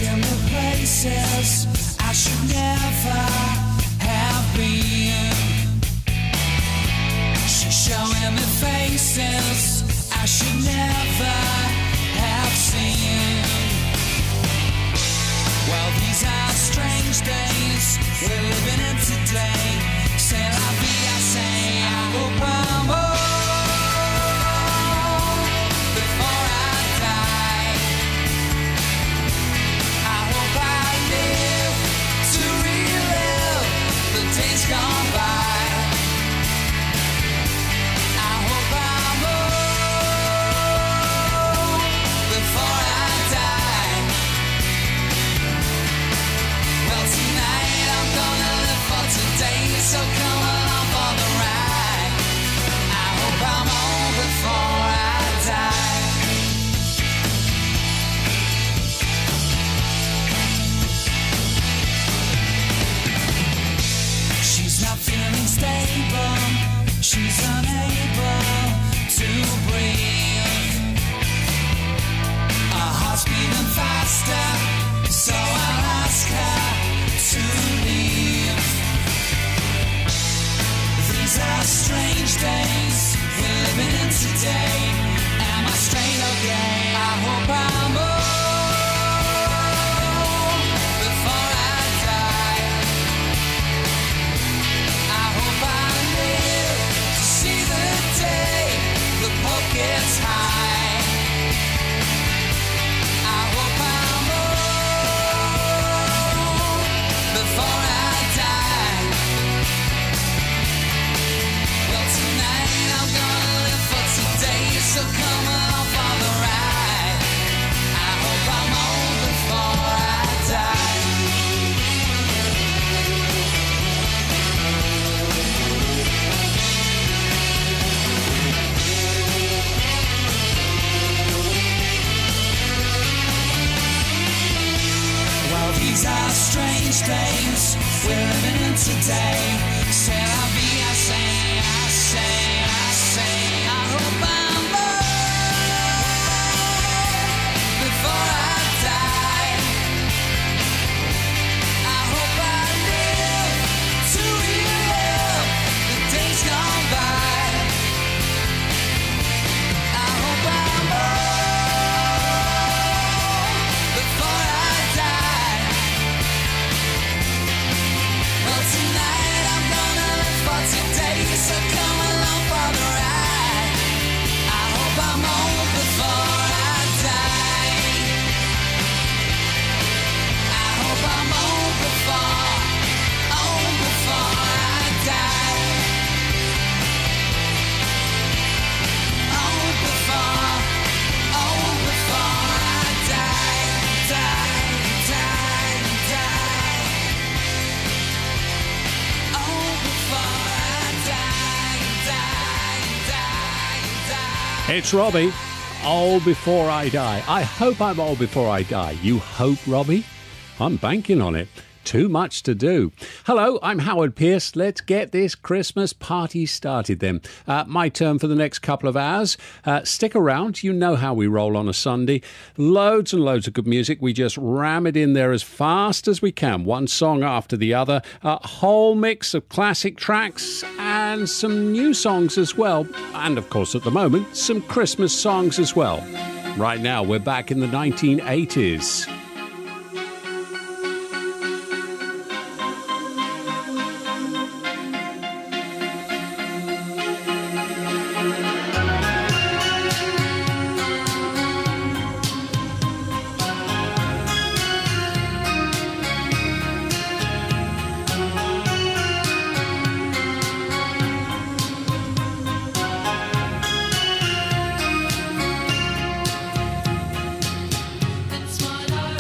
taking me places I should never have been. She's showing me faces I should never have seen. Well, these are strange days we're living in today. C'est la vie, I say. I hope I'm old before I die. I hope I live to relive the days gone by. I hope I'm old before I die. Well, tonight I'm gonna live for today, so come along for the ride. I hope I'm old before I die. She's not feeling stable, she's unable to breathe. Her heart's beating faster, so I'll ask her to leave. These are strange days we're living in today. Am I straight or gay? I hope I'm old before I die. I hope I live to see the day the Pope gets high. I hope I'm old before I die. Well, tonight I'm gonna live for today, so come along for the ride. I hope I'm old before I die. Well, these are strange days we're living in today. C'est la vie, I say, I say, I say. I hope I'm old before I die. I hope I live to relive the days gone by. I hope I'm old before I die. Well, tonight I'm gonna live for today, so come along for the ride. I hope I'm old before I die. I hope I'm old before I die. Old before I die, die, die, die. Old before I die, die, die, die. It's Robbie. Old before I die. I hope I'm old before I die. You hope, Robbie? I'm banking on it. Too much to do. Hello, I'm Howard Pierce. Let's get this Christmas party started then. My turn for the next couple of hours. Stick around. You know how we roll on a Sunday. Loads and loads of good music. We just ram it in there as fast as we can. One song after the other. A whole mix of classic tracks and some new songs as well. And of course, at the moment, some Christmas songs as well. Right now, we're back in the 1980s. It's what I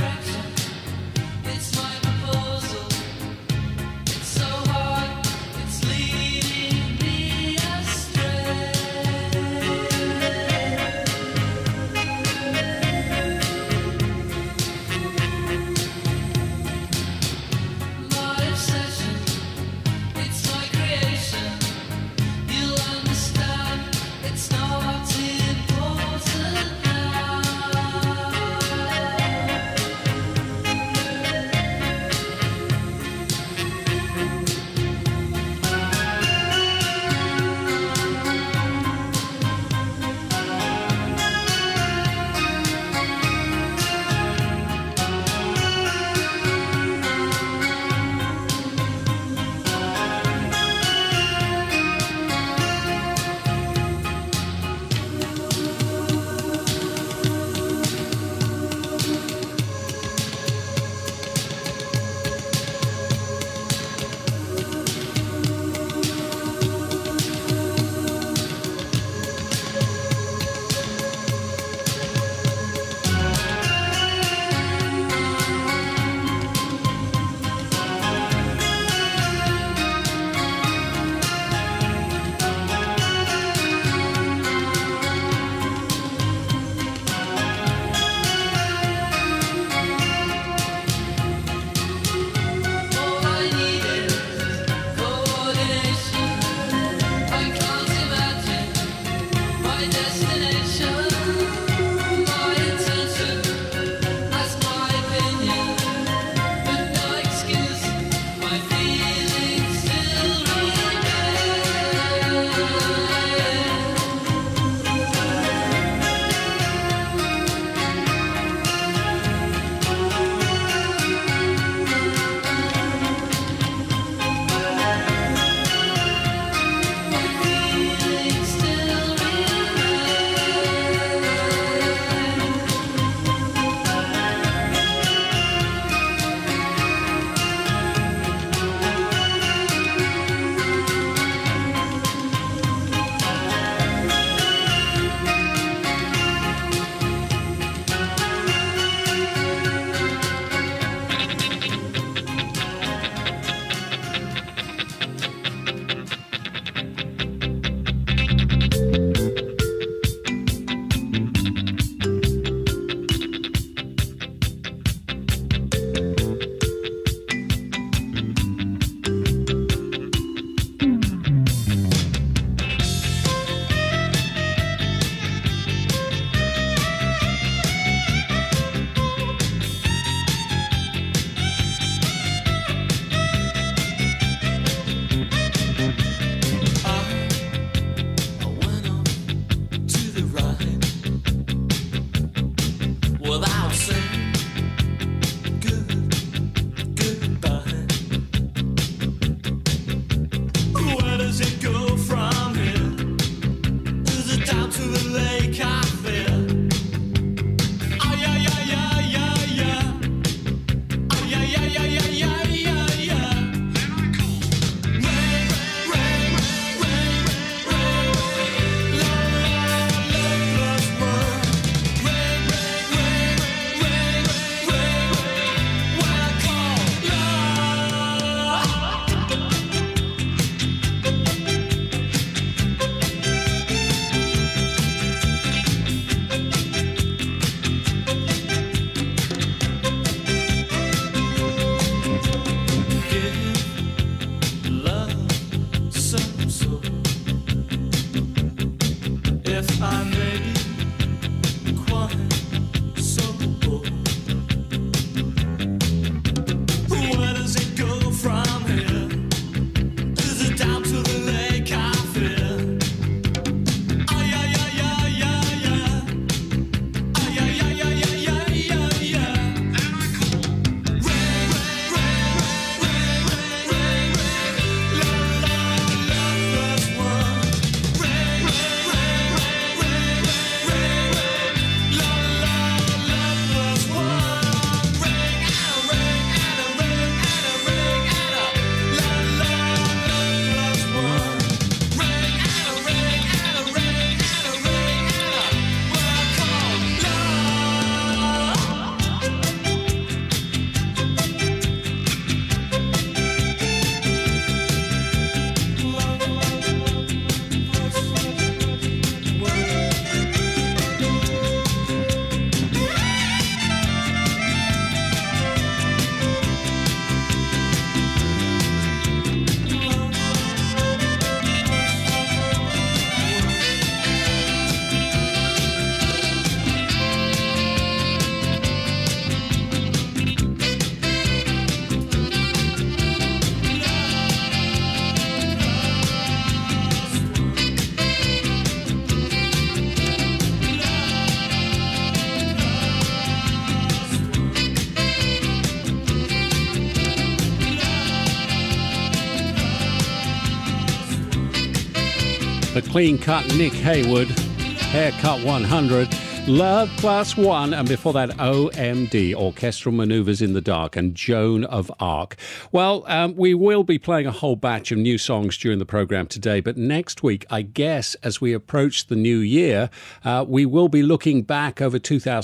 The clean cut Nick Haywood, Haircut 100, Love Plus One, and before that OMD, Orchestral Maneuvers in the Dark, and Joan of Arc. Well, we will be playing a whole batch of new songs during the programme today, but next week, I guess, as we approach the new year, we will be looking back over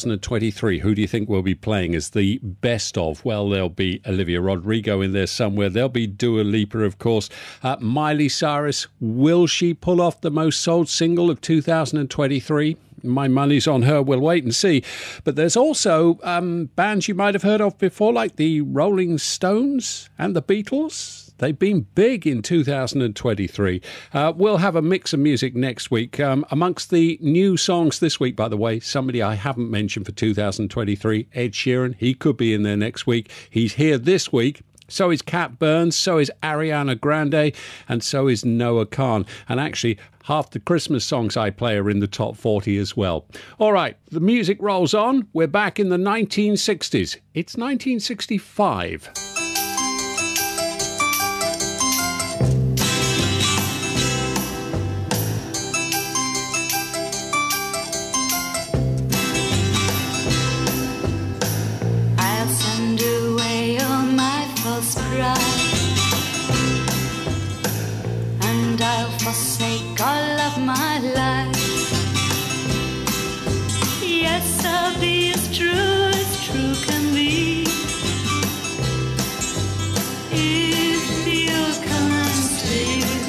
2023. Who do you think we'll be playing as the best of? Well, there'll be Olivia Rodrigo in there somewhere. There'll be Dua Lipa, of course. Miley Cyrus, will she pull off the most sold single of 2023? My money's on her. We'll wait and see. But there's also bands you might have heard of before, like the Rolling Stones and the Beatles. They've been big in 2023. We'll have a mix of music next week. Amongst the new songs this week, by the way, somebody I haven't mentioned for 2023, Ed Sheeran. He could be in there next week. He's here this week. So is Cat Burns, so is Ariana Grande, and so is Noah Khan. And actually, half the Christmas songs I play are in the top 40 as well. All right, the music rolls on. We're back in the 1960s. It's 1965. I'll send away all my false pride, and I'll forsake all of my life. Yes, I'll be as true can be. If you'll come and stay with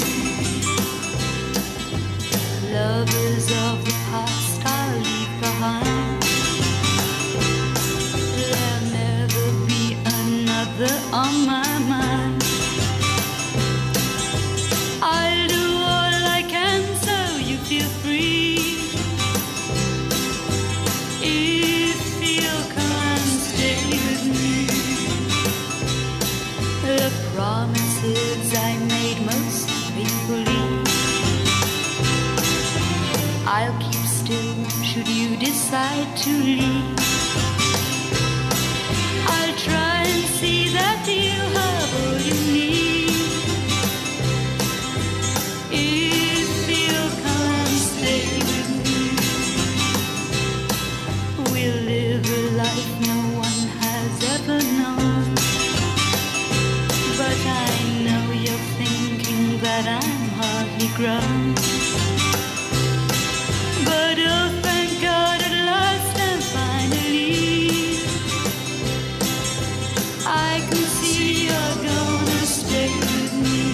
me, lovers of the past I'll leave behind. There'll never be another on my mind. I'll do all I can so you feel free. If you'll come and stay with me, the promises I made most faithfully, I'll keep still should you decide to leave. I'll try and see that you have all you need. If you'll come and stay with me, we'll live a life no one has ever known. But I know you're thinking that I'm hardly grown. But oh, thank God at last and finally, I can see you're gonna stay with me.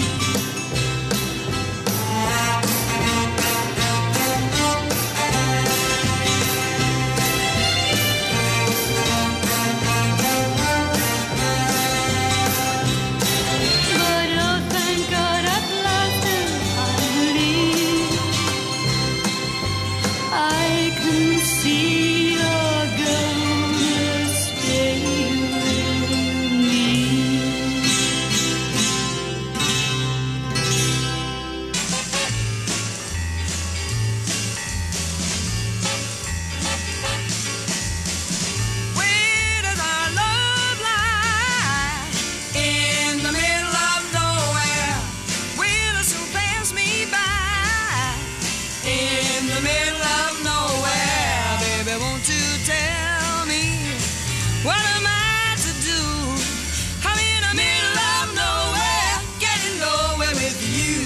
But oh, thank God at last and finally, I can see you're gonna stay with me. Where does our love lie? In the middle of nowhere. Will it soon pass me by? In the middle of nowhere. Baby, won't you tell me what am I to do? I'm in the middle of nowhere, getting nowhere with you.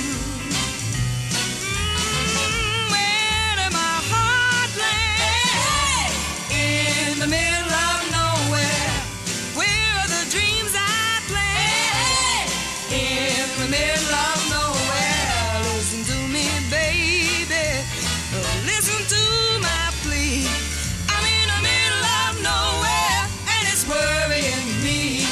Where did my heart lay? In the middle of nowhere. Where are the dreams I play? In the middle of nowhere. Listen to me, baby. Listen to my plea. I'm in the middle of nowhere, and it's worrying me.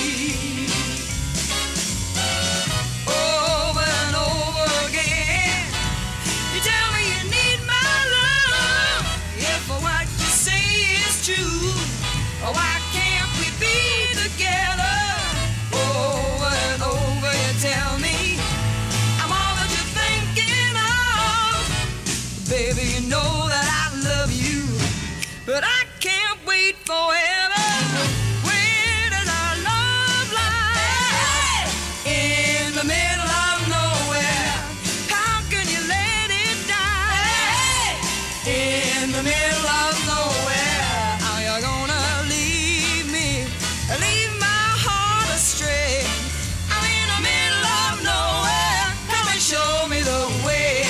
Over and over again, you tell me you need my love. If what you say is true, why can't we be together? Over and over you tell me I'm all that you're thinking of. Baby, you know that I love you, but I can't wait forever. Where does our love lie? In the middle of nowhere. How can you let it die? In the middle of nowhere. How you gonna leave me? Leave my heart astray. I'm in the middle of nowhere. Come and show me the way.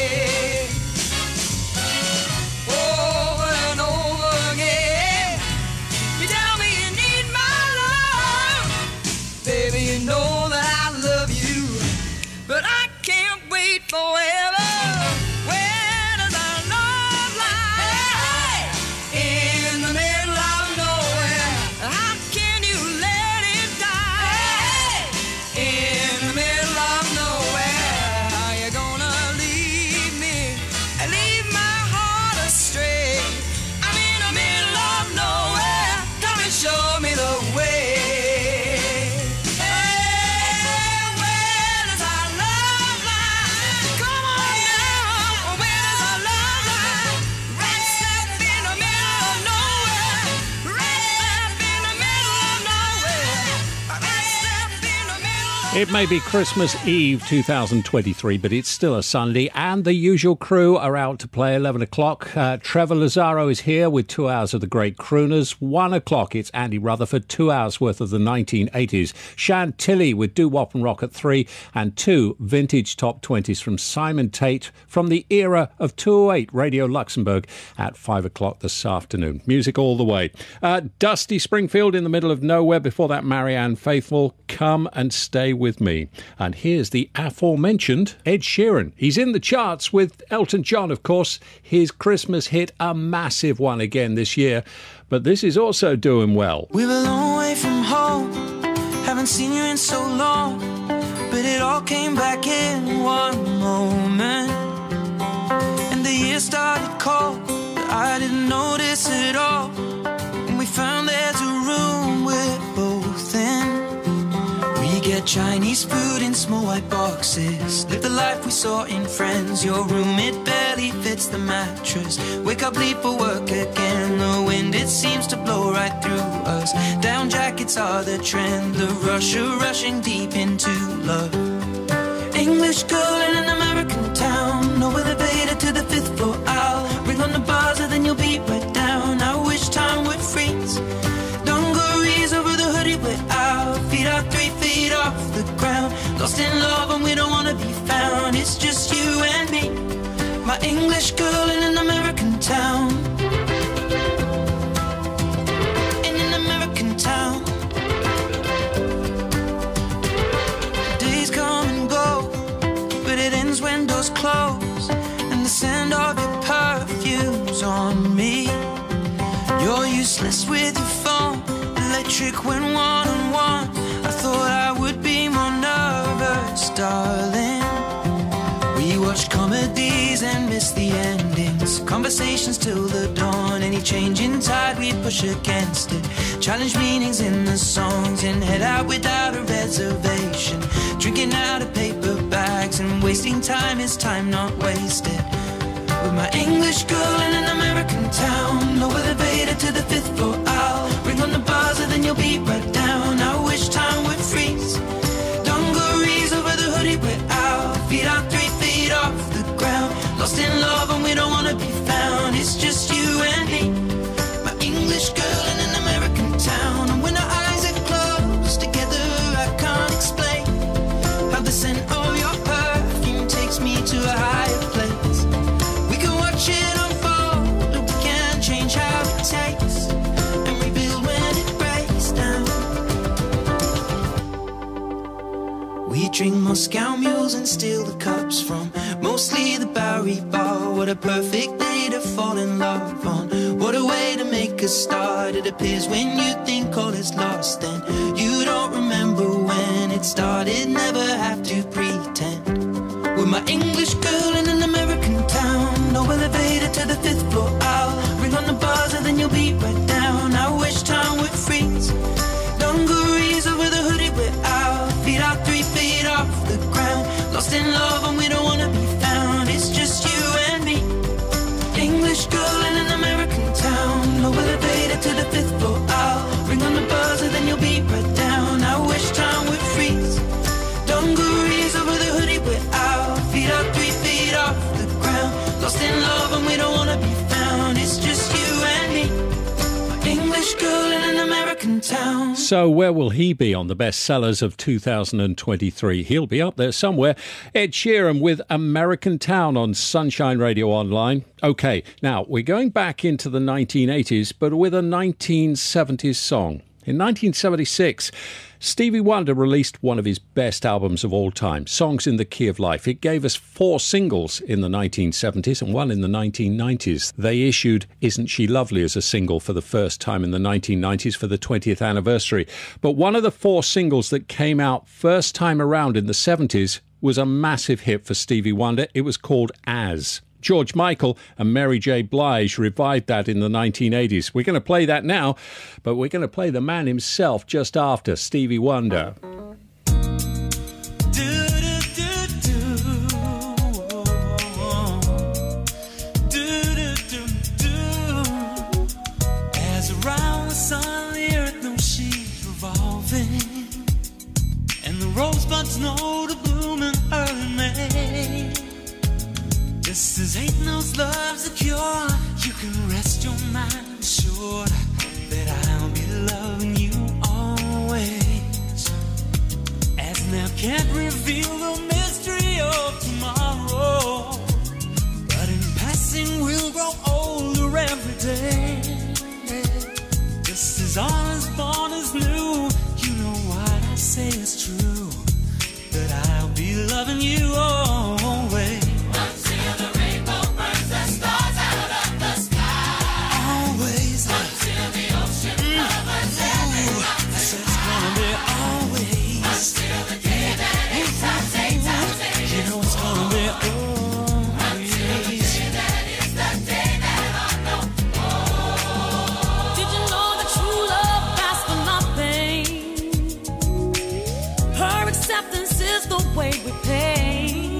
Over and over again, you tell me you need my love. Baby, you know that I love you, but I can't wait forever. Where does our love lie? It may be Christmas Eve 2023, but it's still a Sunday, and the usual crew are out to play 11 o'clock. Trevor Lazaro is here with 2 hours of the great crooners. 1 o'clock, it's Andy Rutherford, 2 hours worth of the 1980s. Chantilly with doo-wop and rock at 3, and 2 vintage top 20s from Simon Tate from the era of 208 Radio Luxembourg at 5 o'clock this afternoon. Music all the way. Dusty Springfield in the middle of nowhere. Before that, Marianne Faithfull, Come and Stay With Me. And here's the aforementioned Ed Sheeran. He's in the charts with Elton John, of course. His Christmas hit, a massive one again this year. But this is also doing well. We're a long way from home, haven't seen you in so long, but it all came back in one moment. And the year started cold, but I didn't notice it all. And we found there's a room we're both in. We get Chinese food in small white boxes, live the life we saw in Friends. Your room, it barely fits the mattress. Wake up, leave for work again. The wind, it seems to blow right through us. Down jackets are the trend, the rushing deep into love. English girl in an American town, no elevator to the 5th floor. I'll ring on the buzzer, then you'll be right down. I wish time would freeze. Dungarees over the hoodie, we're out. Feet are 3 feet off the ground. Lost in love and we don't wanna be found. It's just you and me, my English girl in an American town. In an American town. Days come and go, but it ends when doors close, and the scent of your perfume's on me. You're useless with your phone, electric when one-on-one. I thought I would be more nervous, darling. We watch comedies and miss the endings, conversations till the dawn. Any change in tide, we push against it. Challenge meanings in the songs and head out without a reservation. Drinking out of paper bags and wasting time is time not wasted. With my English girl in an American town, no elevator to the 5th floor. I'll ring on the buzzer, then you'll be right down. I wish time would freeze. Dungarees over the hoodie, we're out. Feet are 3 feet off the ground. Lost in love and we don't wanna be found. It's just you and me, my English girl in an American town. And when our eyes are closed together, I can't explain how the scent of your perfume takes me to a higher place. We can watch it unfold, or we can change how it tastes and rebuild when it breaks down. We drink Moscow mules and steal the cups from mostly the Bowery Bar. What a perfect day to fall in love on. What a way to make a start. It appears when you think all is lost and you don't remember when it started. Never have to pretend. With my English girl in an American town, no elevator to the 5th floor. I'll ring on the buzzer, then you'll be right down. I wish time would freeze. Dungarees over the hoodie, we're out. Feet are 3 feet off the ground. Lost in love and we don't wanna be found. It's just you and me, English girl in an American town. No elevator to the 5th floor. I'll ring on the buzzer, then you'll be right down. I wish time would freeze. Dungarees over the hoodie, we're out. Feet are 3 feet off the ground. Lost in love and we don't wanna be found. It's just you and me, my English girl in an American town. So where will he be on the bestsellers of 2023? He'll be up there somewhere. Ed Sheeran with American Town on Sunshine Radio Online. OK, now we're going back into the 1980s, but with a 1970s song. In 1976, Stevie Wonder released one of his best albums of all time, Songs in the Key of Life. It gave us 4 singles in the 1970s and 1 in the 1990s. They issued Isn't She Lovely as a single for the first time in the 1990s for the 20th anniversary. But one of the 4 singles that came out first time around in the 70s was a massive hit for Stevie Wonder. It was called As. George Michael and Mary J. Blige revived that in the 1980s. We're going to play that now, but we're going to play the man himself just after Stevie Wonder. As around the sun, the earth knows she's revolving, and the rosebud knows love's a cure. You can rest your mind assured that I'll be loving you always. As now can't reveal the mystery of tomorrow, but in passing we'll grow older every day. This is all as born as new. You know what I say is true, that I'll be loving you always. Until the rainbow burns the stars out of the sky. Always. Until the ocean covers every mountain. So it's gonna be always. Until the day that it times, You know it's gonna be always. that is the day that I know. Did you know that true love lasts for nothing? Her acceptance is the way we pay.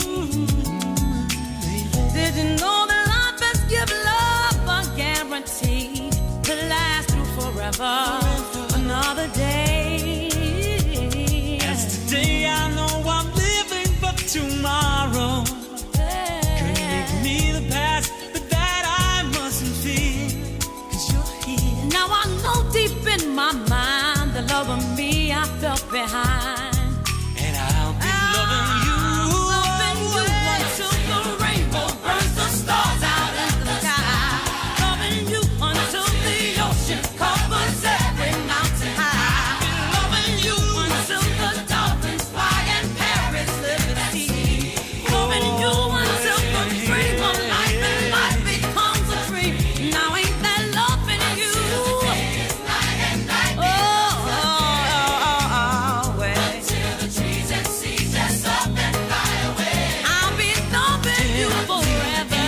Did you know that life has given love a guarantee to last through forever? Another day. As today I know I'm living for tomorrow. Couldn't make me the past, but that I mustn't fear. 'Cause you're here. Now I know deep in my mind the love of me I felt behind. And I'll be loving you. Loving you until the rainbow burns the stars out in the sky. Loving you until the ocean covers every mountain high. Loving you until the dolphins fly and Paris live at sea. Loving you until the dream of life and life becomes a dream. Now ain't that loving you? Always. Till the trees and seas dress up and fly away. I'll be loving you forever.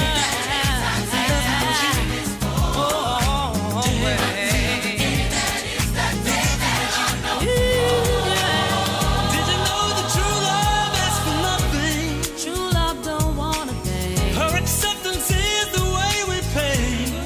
Did you know that true love asks for nothing? True love don't want a thing. Her acceptance is the way we pay.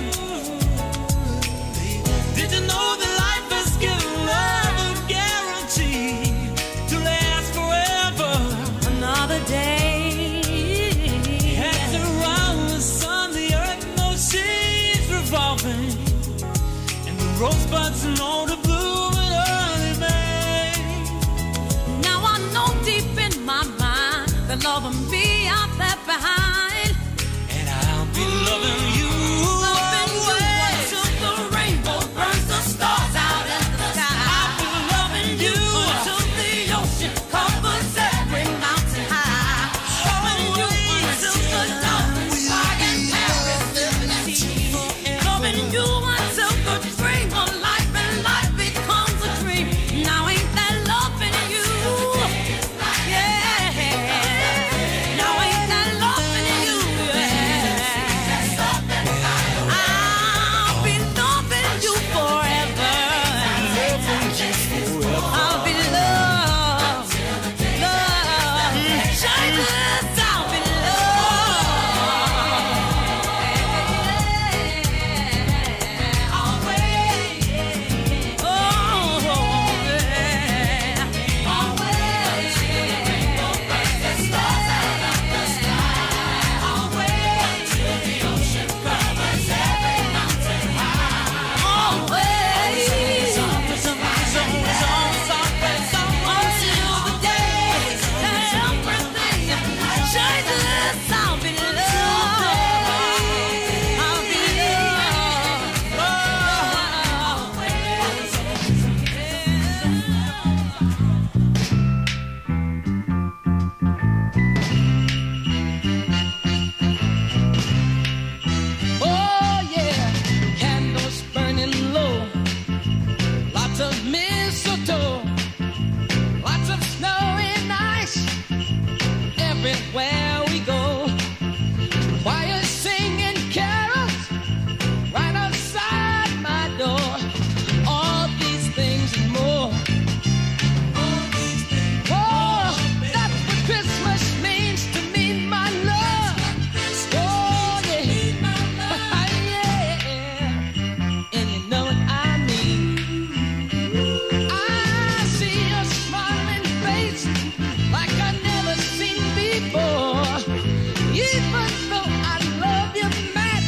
Did you know that life has given love a guarantee to last forever? Another day. As around the sun, the earth knows she's revolving, and the rosebuds know to bloom in early May. Now I know deep in my mind the love of me I left behind. And I'll be loving you. Loving you until the rainbow burns the stars out in the sky. I'll be loving you Until the ocean covers every mountain high. Loving you until the dolphins fly and Paris live at sea. Loving you until the dream of life and life becomes a dream. Now ain't that loving you? Yeah. Now ain't that loving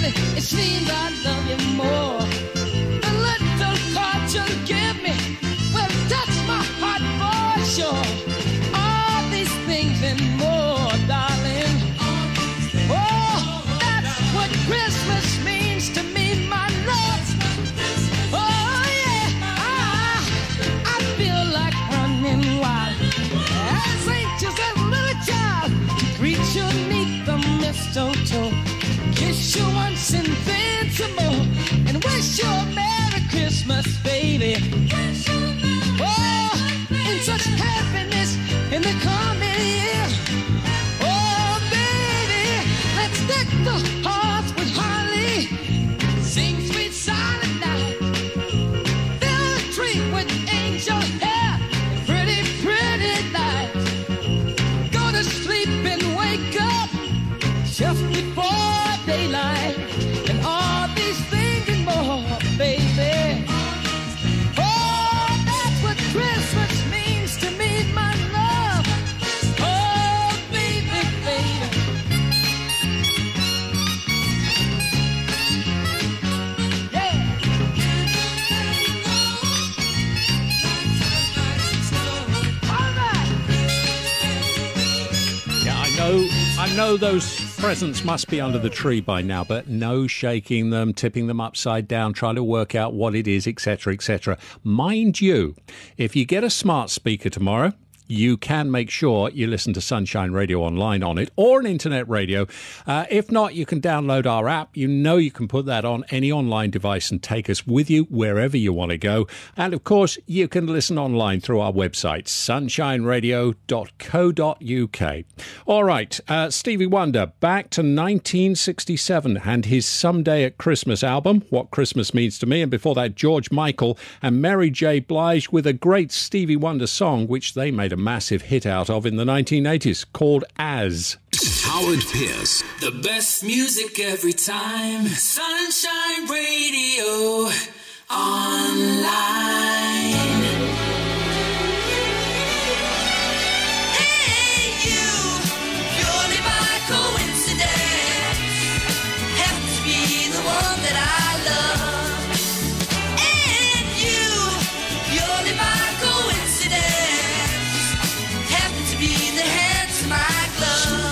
lately it seems I love you more. The little card you give me will touch my heart for sure. All these things and more, darling. Oh, that's what Christmas means to me, my love. Oh yeah, I feel like running wild, as anxious as a little child. Reach you neath the mistletoe, kiss you once and then some more, and wish you a Merry Christmas, baby. Oh, in such happiness in the coming year. Oh, baby, let's deck the hearts with holly, sing sweet silent night, fill the tree with angel hair, pretty, pretty lights. Go to sleep and wake up just before daylight, and all these things and more, baby. Oh, that's what Christmas means to me, my love. Oh, baby, baby. Yeah. All right. Yeah, I know those presents must be under the tree by now, but no shaking them, tipping them upside down, trying to work out what it is, etc., etc. Mind you, if you get a smart speaker tomorrow, you can make sure you listen to Sunshine Radio Online on it, or an internet radio. If not, you can download our app. You know you can put that on any online device and take us with you wherever you want to go. And of course, you can listen online through our website, sunshineradio.co.uk. All right, Stevie Wonder, back to 1967 and his Someday at Christmas album, What Christmas Means to Me. And before that, George Michael and Mary J. Blige with a great Stevie Wonder song, which they made a massive hit out of in the 1980s, called As. Howard Pierce. The best music every time. Sunshine Radio Online. Hey, you, purely by coincidence, happen to be the one that I love. And you, purely by coincidence, happen to be the handsome I glove.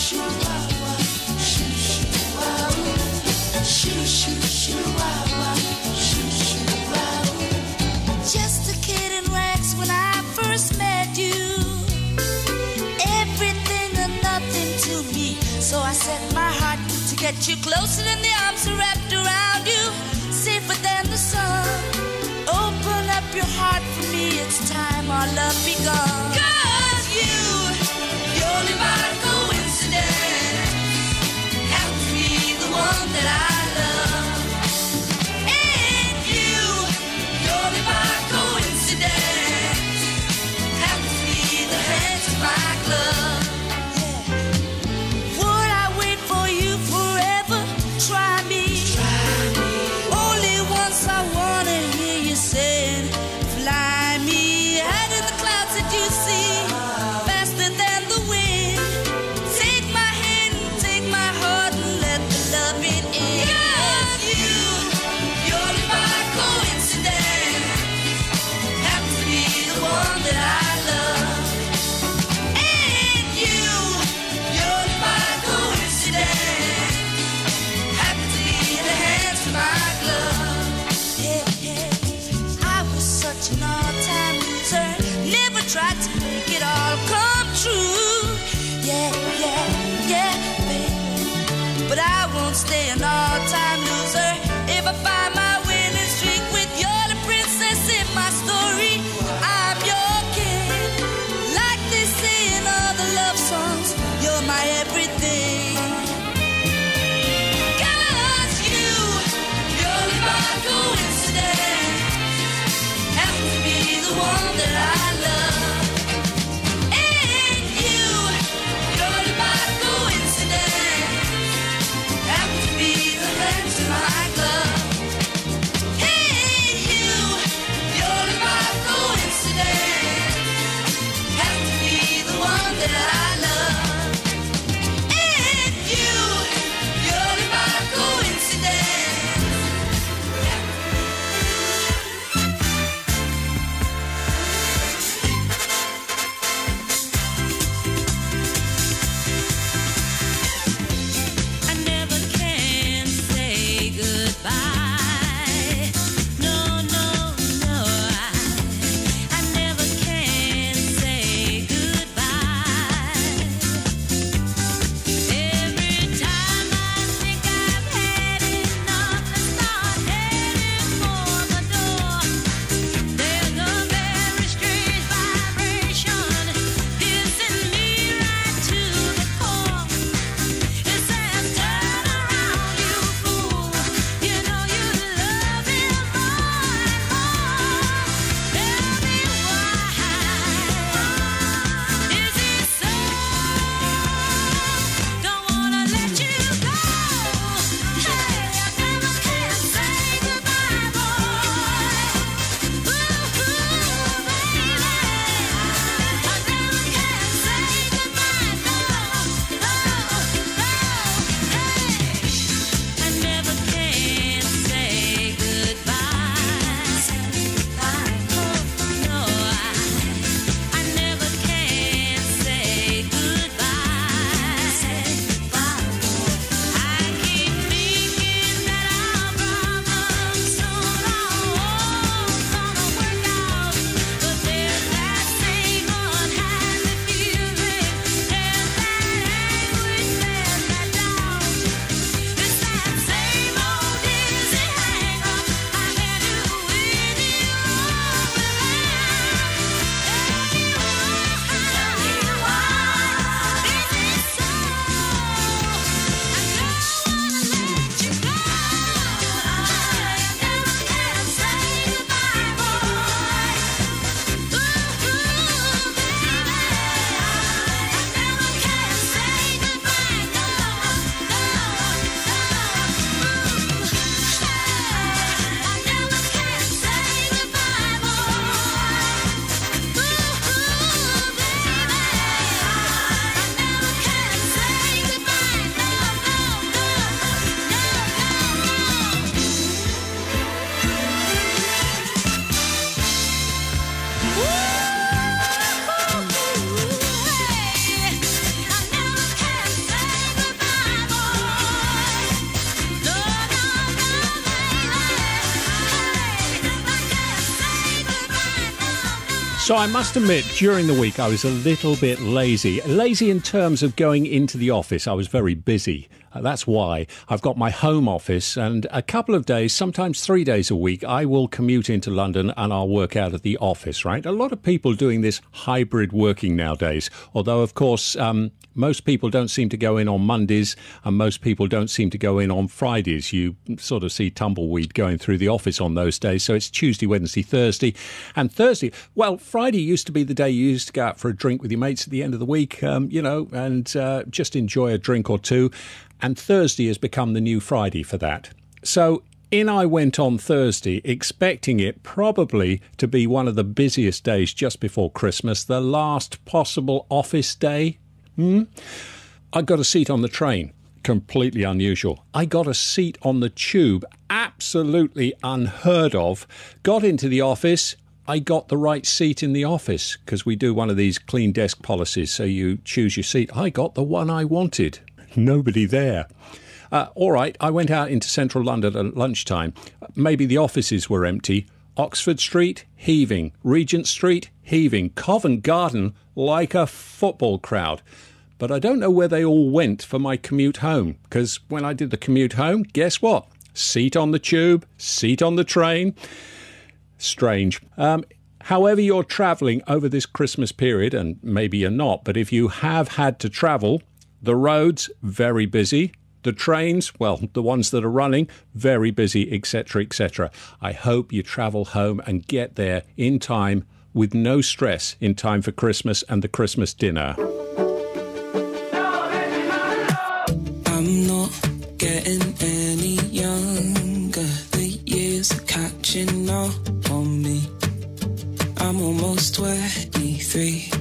Just a kid in rags when I first met you. Everything and nothing to me. So I set my heart to get you closer than the arms are wrapped around you. Safer than the sun. Open up your heart for me. It's time our love begun. 'Cause you're only by coincidence, happen to be the one that I love. And you're only by coincidence, happen to be the hands of my glove. Yeah. Would I wait for you forever? Try me. Only once I wanna hear you say it. Fly me high in the clouds that you see, faster than the wind. Take my hand, take my heart, and let the love it in. 'Cause you're only by coincidence, happen to be the one that I love. And you're only by coincidence, happen to be the hands of my glove. Yeah, yeah. I was such an all-time loser, never tried to make it all come true. Yeah, yeah, yeah, baby. But I won't stay an all-time loser if I find my winning streak with you're the princess in my story. I'm your king, like they say in all the love songs. You're my everything. 'Cause you're only by coincidence, happen to be the one that I love. And you're only by coincidence, happen to be the hands of my glove. Hey, you're only by coincidence, happen to be the one that I love. And you're only by coincidence, So I must admit, during the week I was a little bit lazy. Lazy in terms of going into the office. I was very busy. That's why I've got my home office, and a couple of days, sometimes 3 days a week, I will commute into London and I'll work out at the office, right? A lot of people doing this hybrid working nowadays, although, of course, most people don't seem to go in on Mondays and most people don't seem to go in on Fridays. You sort of see tumbleweed going through the office on those days. So it's Tuesday, Wednesday, Thursday. And Thursday, well, Friday used to be the day you used to go out for a drink with your mates at the end of the week, and just enjoy a drink or two. And Thursday has become the new Friday for that. So in I went on Thursday, expecting it probably to be one of the busiest days just before Christmas, the last possible office day. I got a seat on the train. Completely unusual. I got a seat on the tube. Absolutely unheard of. Got into the office. I got the right seat in the office because we do one of these clean desk policies. So you choose your seat. I got the one I wanted. Nobody there. All right, I went out into central London at lunchtime. Maybe the offices were empty. Oxford Street, heaving. Regent Street, heaving. Covent Garden, like a football crowd. But I don't know where they all went for my commute home, because when I did the commute home, guess what? Seat on the tube, seat on the train. Strange. However you're travelling over this Christmas period, and maybe you're not, but if you have had to travel, the roads, very busy. The trains, well, the ones that are running, very busy, etc., etc. I hope you travel home and get there in time with no stress in time for Christmas and the Christmas dinner. I'm not getting any younger. The years are catching up on me. I'm almost 23.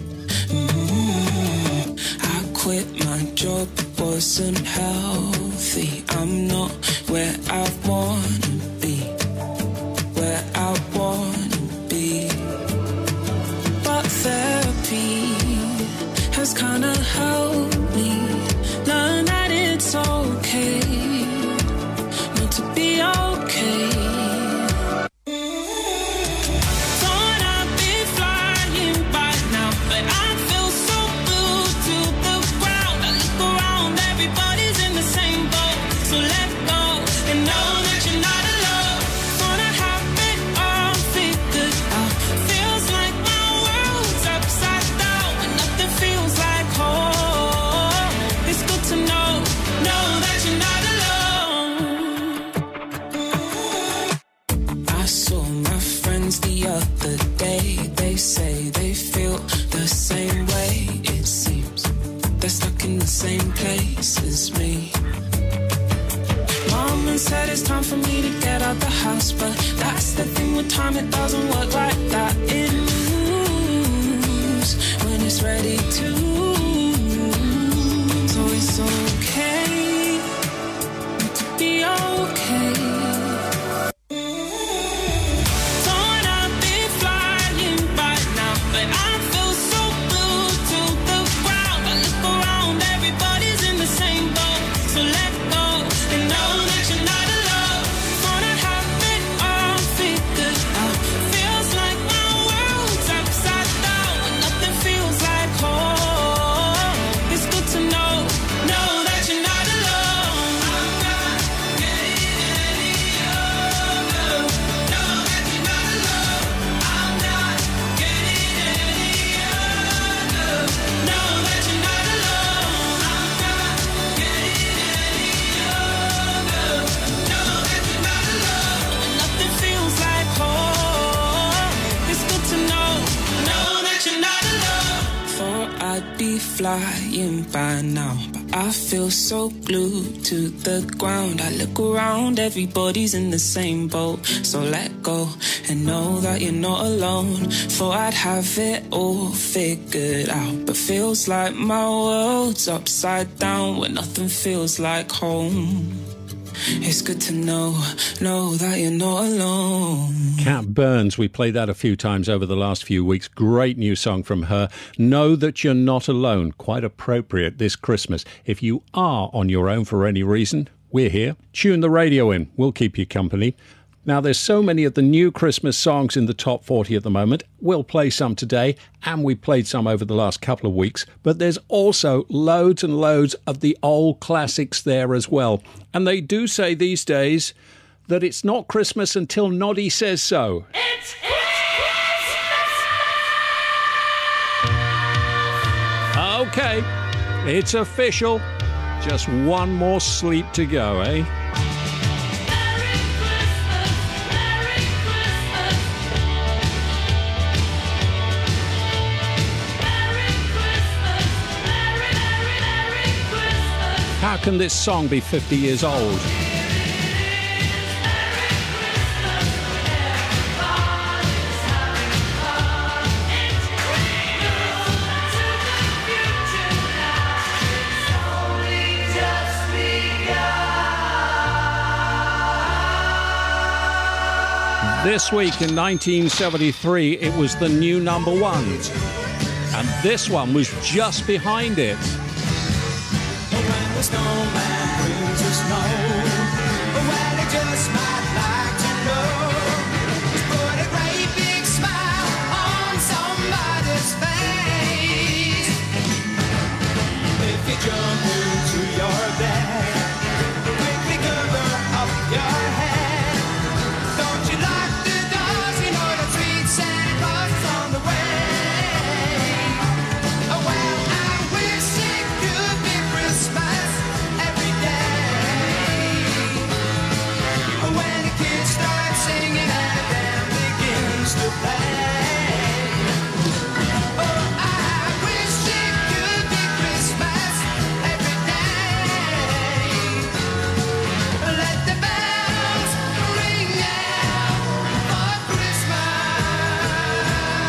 I quit my job, it wasn't healthy. I'm not where I wanna be, where I wanna be. But therapy has kinda helped me learn that it's okay not to be okay. Thought I'd be flying by now, but I feel so glued to the ground. I look around, everybody's in the same boat. So let go and know that you're not alone. Wanna have it all figured out. Feels like my world's upside down and nothing feels like home. It's good to know that you're not alone. I saw my friends the other day. They say they feel the same way. It seems they're stuck in the same place as me. Mom said it's time for me to get out the house, but that's the thing with time, it doesn't work like that. It moves when it's ready to. So it's okay to be okay. Thought I'd be flying by now, but I feel so glued to the ground. I look around, everybody's in the same boat. So let go and know that you're not alone. Wanna have it all figured out. Feels like my world's upside down and nothing feels like home. It's good to know that you're not alone. I'm not getting any younger. Know that you're not alone. I'm not getting any younger. Know that you're not alone. I'm not getting any younger. Know that you're not alone. And nothing feels like home. It's good to know that you're not alone. Thought I'd be flying by now, but I feel so glued to the ground. I look around, everybody's in the same boat. So let go and know that you're not alone. Thought I'd have it all figured out, but feels like my world's upside down when nothing feels like home. It's good to know that you're not alone. Cat Burns, we played that a few times over the last few weeks. Great new song from her. Know that you're not alone. Quite appropriate this Christmas. If you are on your own for any reason, we're here. Tune the radio in. We'll keep you company. Now, there's so many of the new Christmas songs in the top 40 at the moment. We'll play some today, and we played some over the last couple of weeks. But there's also loads and loads of the old classics there as well. And they do say these days that it's not Christmas until Noddy says so. It's Okay, it's official. Just one more sleep to go, eh? How can this song be 50 years old? This week in 1973, it was the new number one. And this one was just behind it. When the snowman brings the snow, well, he just might like to know. Just put a great big smile on somebody's face. If you jump into your bed, quickly cover up your head. Don't you lock the doors, you know that sweet Santa Claus is on the way. Oh, well, I wish it could be Christmas every day. When the kids start singing and the band begins to play. Oh, I wish it could be Christmas every day. Let the bells ring out for Christmas.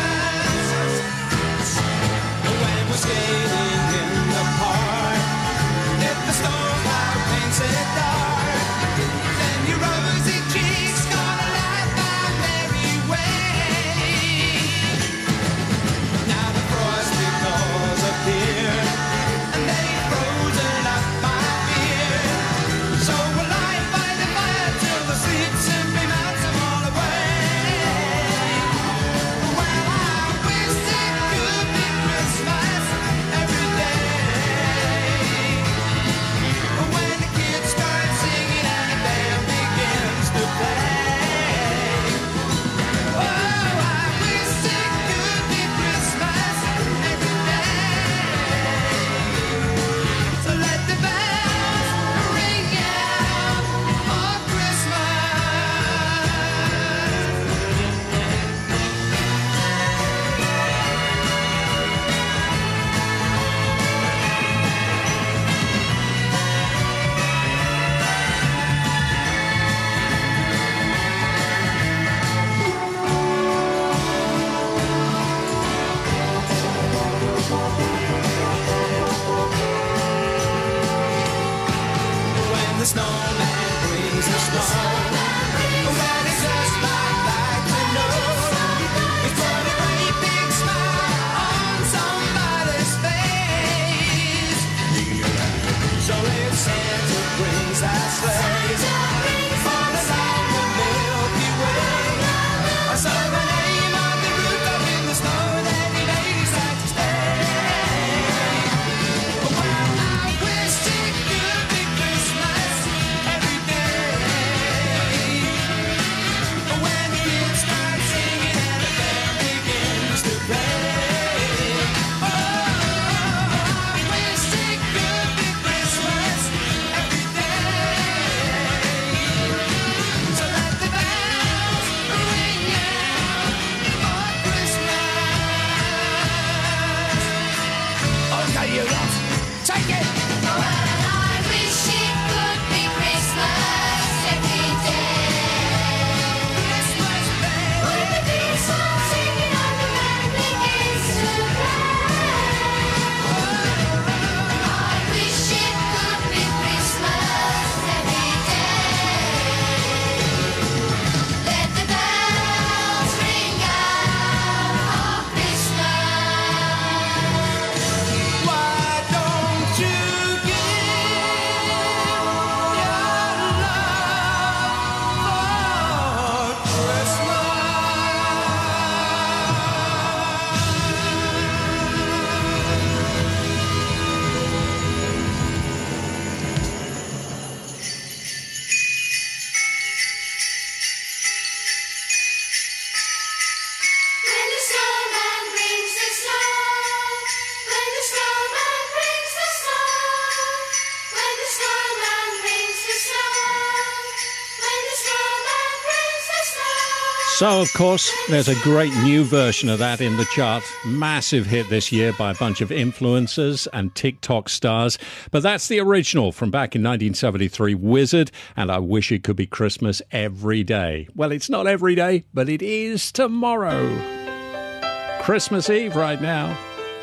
When we're skating in the park, if the snowcloud paints it dark, then your rosy cheeks gonna light my merry way. Now the frosty snows appear, and they've frozen up my beer. So we'll lie by the fire till the sleep simply melts them all away. Well, I wish it could be Christmas every day. When the kids start singing and the band begins to play. Oh, I wish it could be Christmas every day. So let the bells ring out for Christmas. When the snowman brings the snow, well, it's just like to know. It's put a great big smile on somebody's face. So if Santa brings that sleigh all along the Milky Way, I saw the name of the rooftop in the snow that he made his life to stay. Well, I wish it could be Christmas every day. So, of course, there's a great new version of that in the chart. Massive hit this year by a bunch of influencers and TikTok stars. But that's the original from back in 1973, Wizard, and I Wish It Could Be Christmas Every Day. Well, it's not every day, but it is tomorrow. Christmas Eve right now.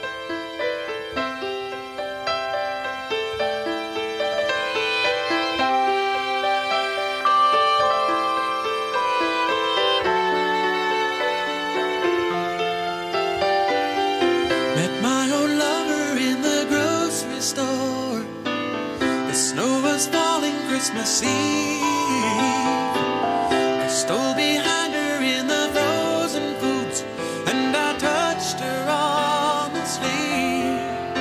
Met my old lover in the grocery store. The snow was falling Christmas Eve. I stole behind her in the frozen foods, and I touched her on the sleeve.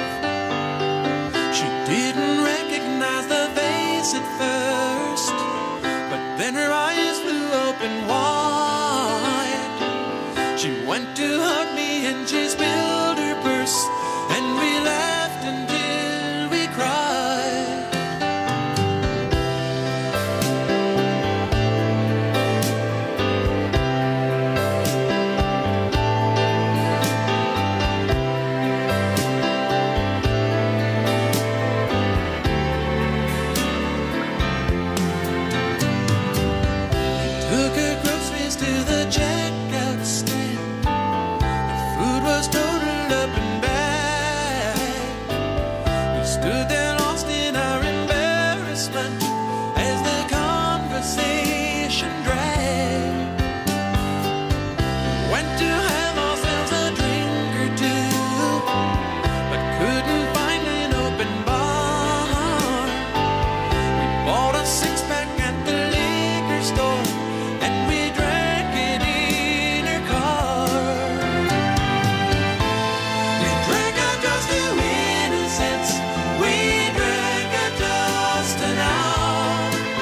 She didn't recognize the face at first, but then her eyes flew open wide. She went to hug me and she spilled her purse, and we laughed until we cried. Took her groceries to the checkout stand. The food was totaled up and back. We stood there lost in our embarrassment as the conversation dragged. Went to have ourselves a drink or two, but couldn't find an open bar. We bought a six-pack at the liquor store, and we drank it in her car. We drank a toast to innocence. We drank a toast to now,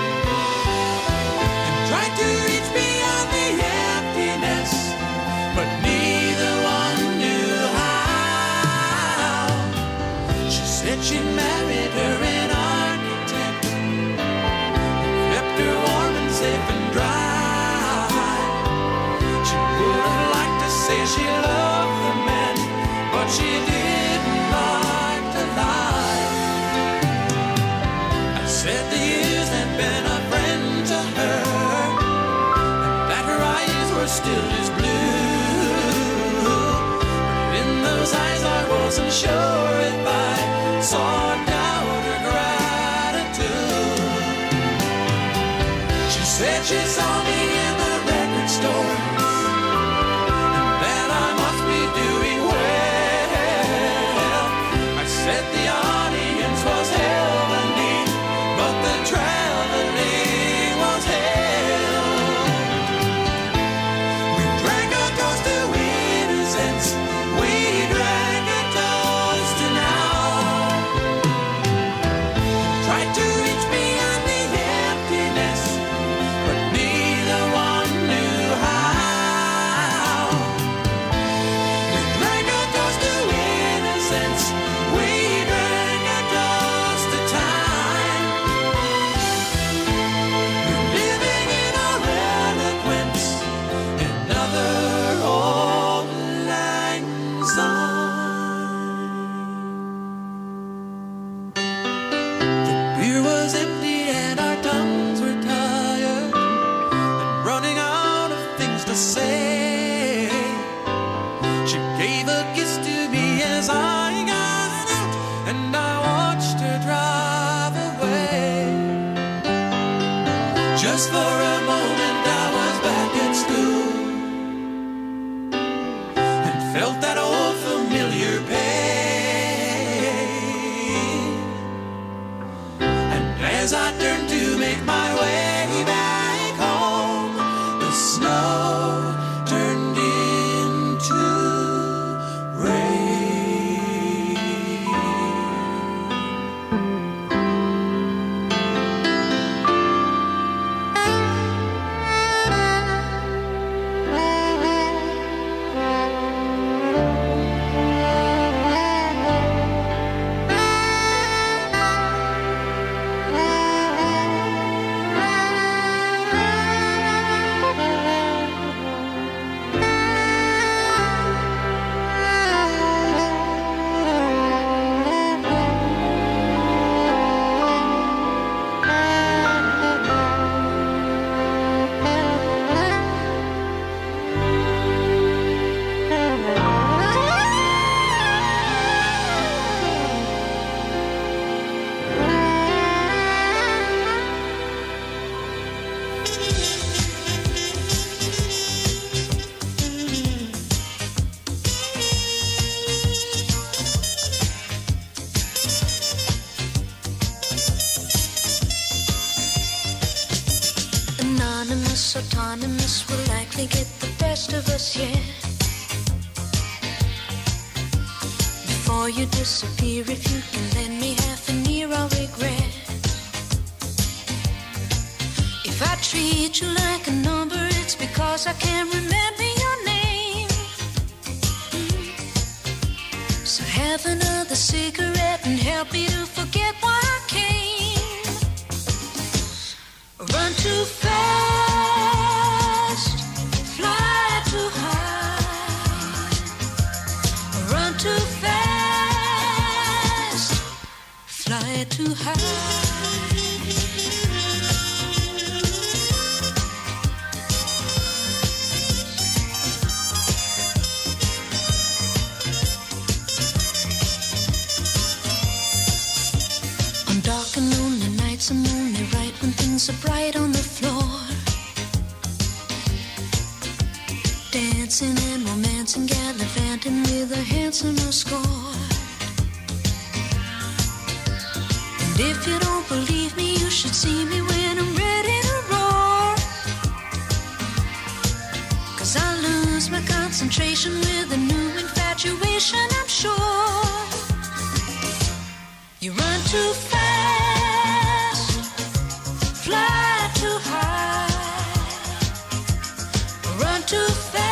and tried to reach beyond the emptiness, but neither one knew how. She said she married her an architect, kept her warm and safe and dry. She would have liked to say she loved the man, but she didn't like to lie. I said the years had been a friend to her, and that her eyes were still as blue. But in those eyes I wasn't sure if I saw doubt or gratitude. She said she saw me in the record store, and that I must be doing well. I said the audience was heavenly, but the traveling was hell. We drank a toast to innocence. We drank a toast to now. Tried to reach beyond the emptiness, but neither one knew how. We drank a toast to innocence. We drank a toast to time. We're living in our eloquence, another old lang syne. The beer was empty and our tongues were tired, and running out of things to say. She gave a kiss to me as I got out, and I watched her drive away. Just for a moment I was back at school, and felt that old familiar pain. And as I turned to make my way back home, the snow turned into rain. Anonymous, autonomous will likely get the best of us yet. Before you disappear, if you can lend me half an ear, I'll regret. If I treat you like a number, it's because I can't remember your name. So have another cigarette and help me to forget why I came. Run too fast, fly too high. Run too fast, fly too high. Dark and lonely nights, I'm only right when things are bright on the floor. Dancing and romancing, gallivanting with a handsomer score. And if you don't believe me, you should see me when I'm ready to roar. 'Cause I lose my concentration with a new infatuation, I'm sure. You run too fast, fly too high. Run too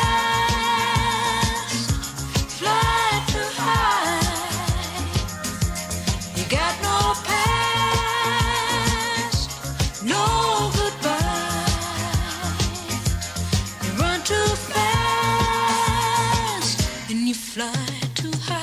fast, fly too high. You got no past, no goodbye. You run too fast and you fly too high.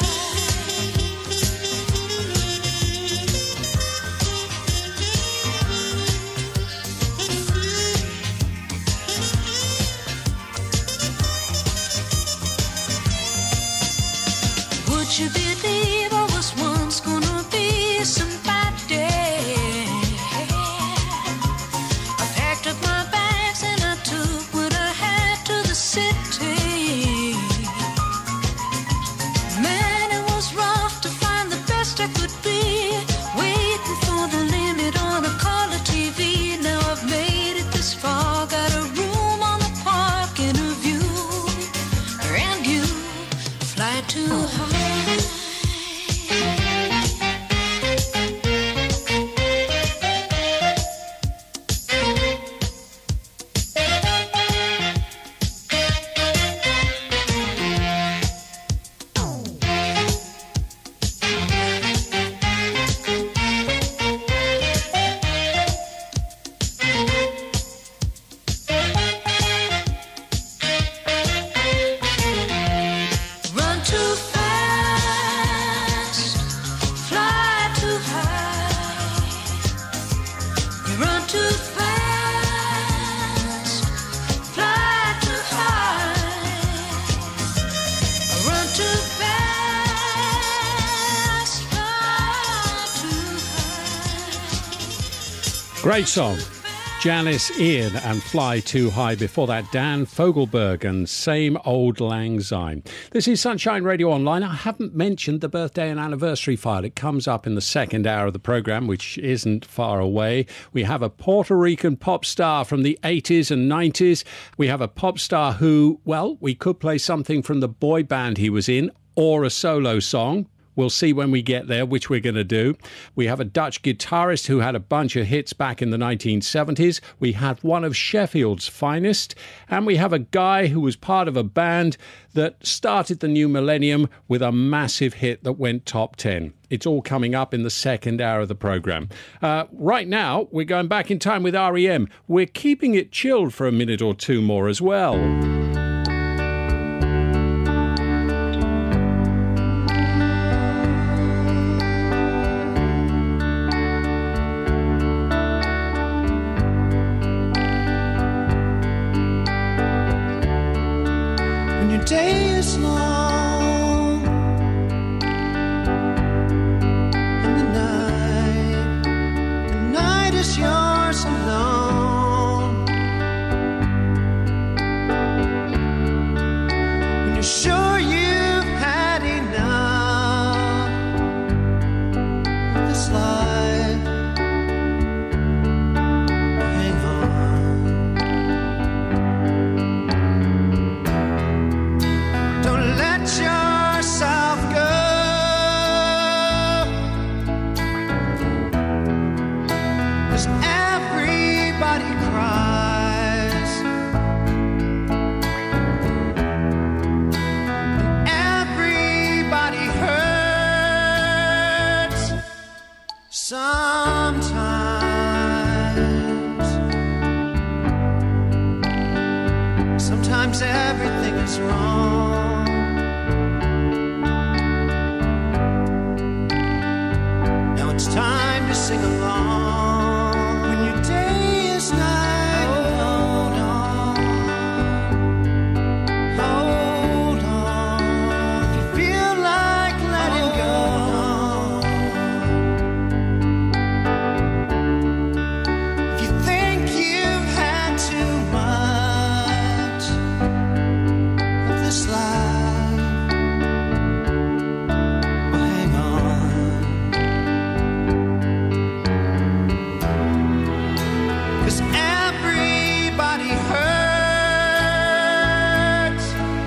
Would you believe I was once gonna be somebody? I packed up my bags and I took what I had to the city. Man, it was rough to find the best I could be, waiting for the limit on a color TV. Now I've made it this far, got a room on the park and a view, and you fly too high. Run too fast, fly too high. You run too fast, fly too high. Run too fast, fly too high. Great song. Janice Ian and Fly Too High. Before that, Dan Fogelberg and Same Old Lang Syne. This is Sunshine Radio Online. I haven't mentioned the birthday and anniversary file. It comes up in the second hour of the programme, which isn't far away. We have a Puerto Rican pop star from the 80s and 90s. We have a pop star who, well, we could play something from the boy band he was in or a solo song. We'll see when we get there, which we're going to do. We have a Dutch guitarist who had a bunch of hits back in the 1970s. We had one of Sheffield's finest. And we have a guy who was part of a band that started the new millennium with a massive hit that went top 10. It's all coming up in the second hour of the programme. Right now, we're going back in time with R.E.M. We're keeping it chilled for a minute or two more as well. Day is long and the night is yours alone. When you're sure you've had enough of this life, hang on. Sometimes everything is wrong. Now it's time to sing along. When your day is night, hold on, hold on. If you feel like letting go, if you think you've had too much of this life, well, hang on. 'Cause everybody hurts.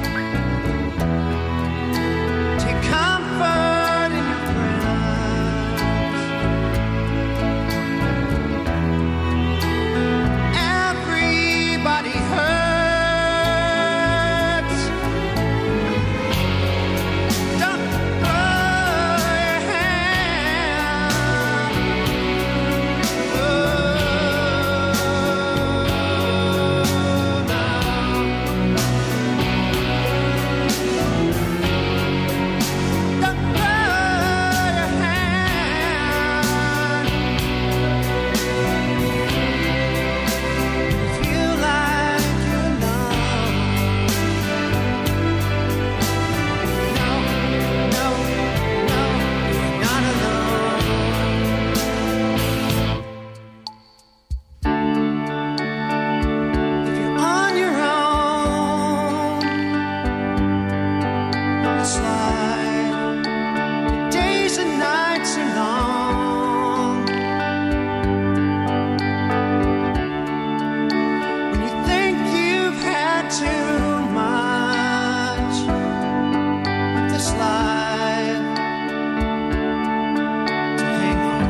Take comfort in your prayers. Everybody hurts. Don't throw your hand. Don't throw your hand. Feel like you're numb. No, no, no, you're not alone. If you're on your own, it's like the days and nights are long. When you think you've had too much of this life, to hang on.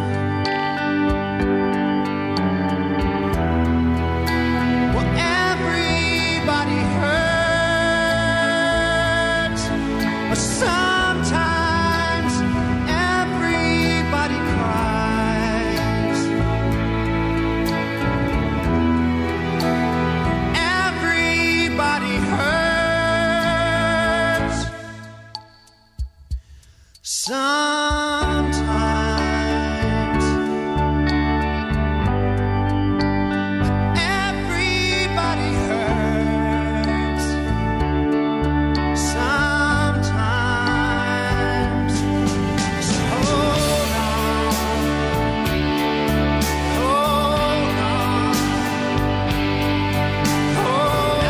Well, everybody hurts, but sometimes everybody cries. Everybody hurts sometimes. Everybody hurts sometimes. So hold on, hold on, hold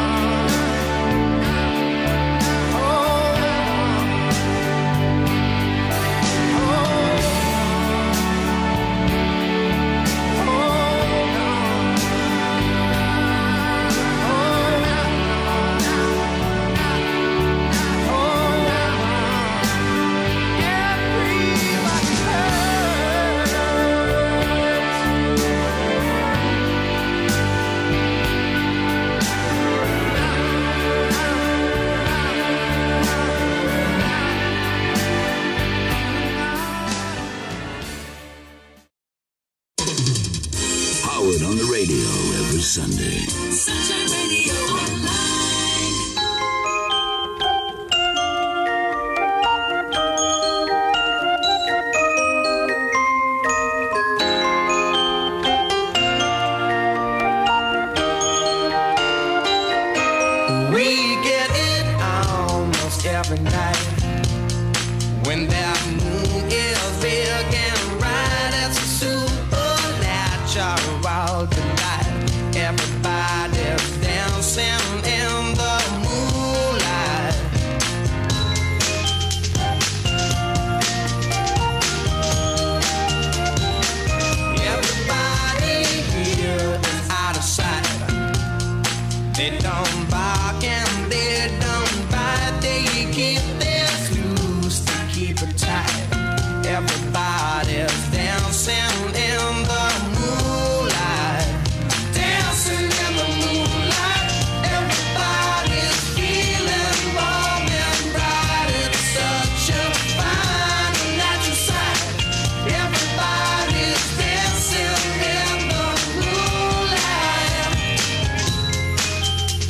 Howard on the radio every Sunday. Sunshine Radio Online. We get it almost every night when that moon is big and bright. It's supernatural tonight. Everybody's dancing in the moonlight. Everybody here is out of sight. They don't bark and they don't bite. They keep their loose to keep it tight. Everybody's dancing in the moonlight. Dancing in the moonlight. Everybody's feeling warm and bright. It's such a fine and natural sight. Everybody's dancing in the moonlight.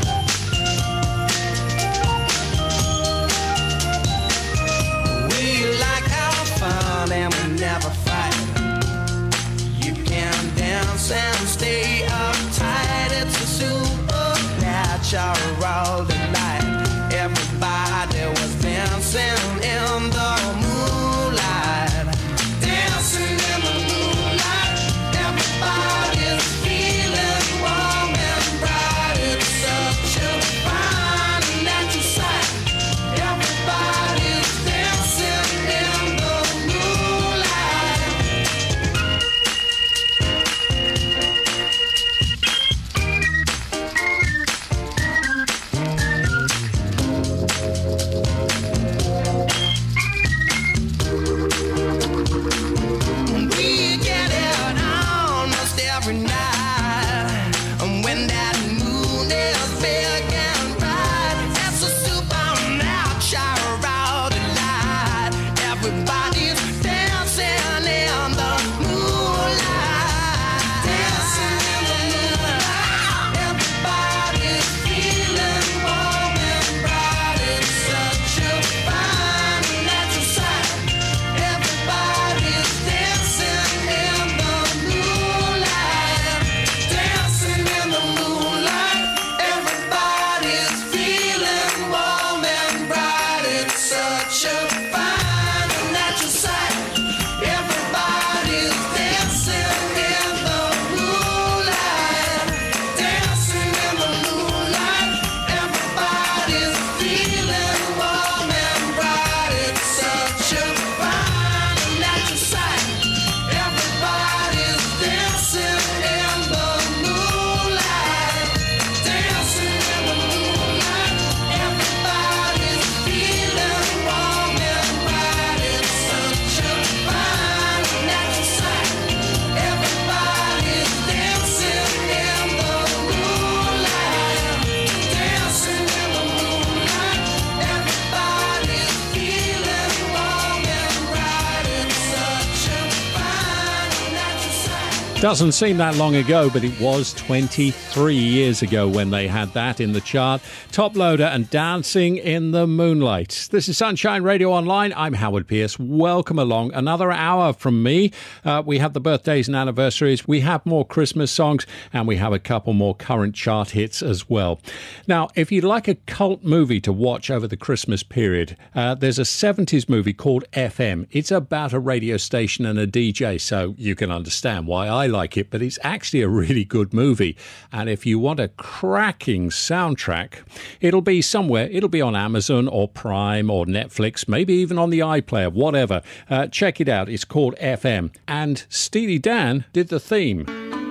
Doesn't seem that long ago, but it was 23 years ago when they had that in the chart. Top Loader and Dancing in the Moonlight. This is Sunshine Radio Online. I'm Howard Pierce. Welcome along. Another hour from me. We have the birthdays and anniversaries. We have more Christmas songs, and we have a couple more current chart hits as well. Now, if you'd like a cult movie to watch over the Christmas period, there's a 70s movie called FM. It's about a radio station and a DJ, so you can understand why I like it, but it's actually a really good movie. And if you want a cracking soundtrack, it'll be somewhere. It'll be on Amazon or Prime or Netflix, maybe even on the iPlayer, whatever. Check it out. It's called FM. And Steely Dan did the theme.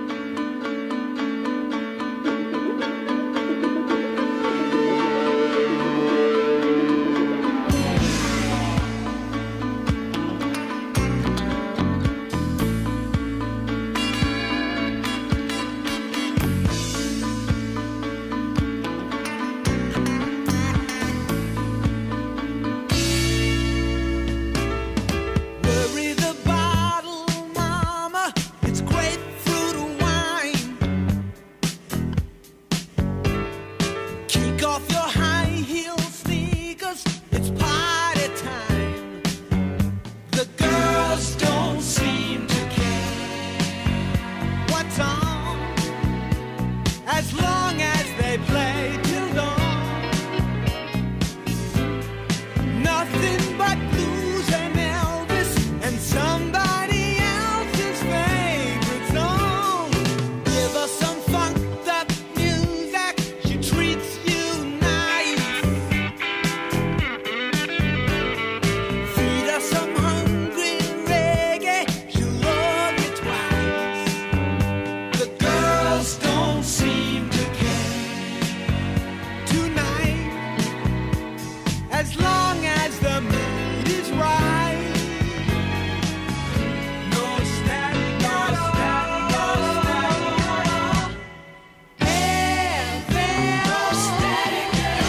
Worry the bottle, mama. It's grapefruit wine. Kick off your high heel sneakers. It's party time. The girls don't seem to care what's on, as long as they play till dawn. Nothing but blues and Elvis and somebody else's favorite song. Give her some funked up music, she treats you nice. Feed her some hungry reggae, she'll love you twice. The girls don't seem to care tonight, as long as the mood is right. No static, no static, no static. Hey, there, no static at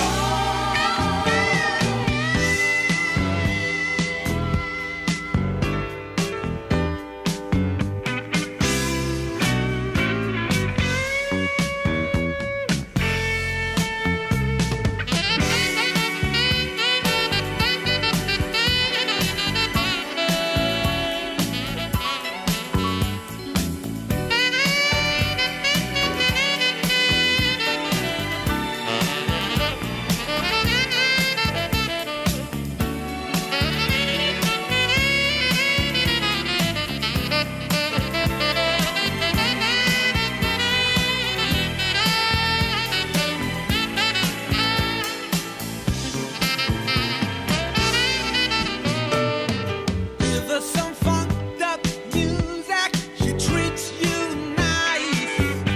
Give her some funked up music, she treats you nice.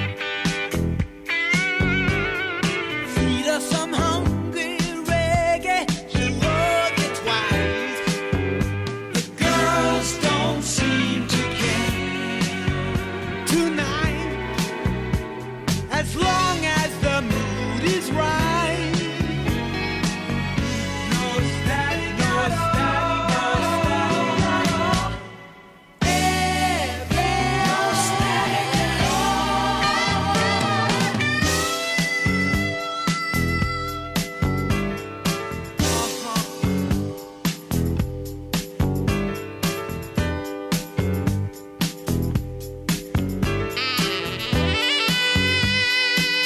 Feed her some hungry reggae, she'll love you twice. The girls don't seem to care tonight, as long as the mood is right. No static, no static, no static. Hey, there, no static at all.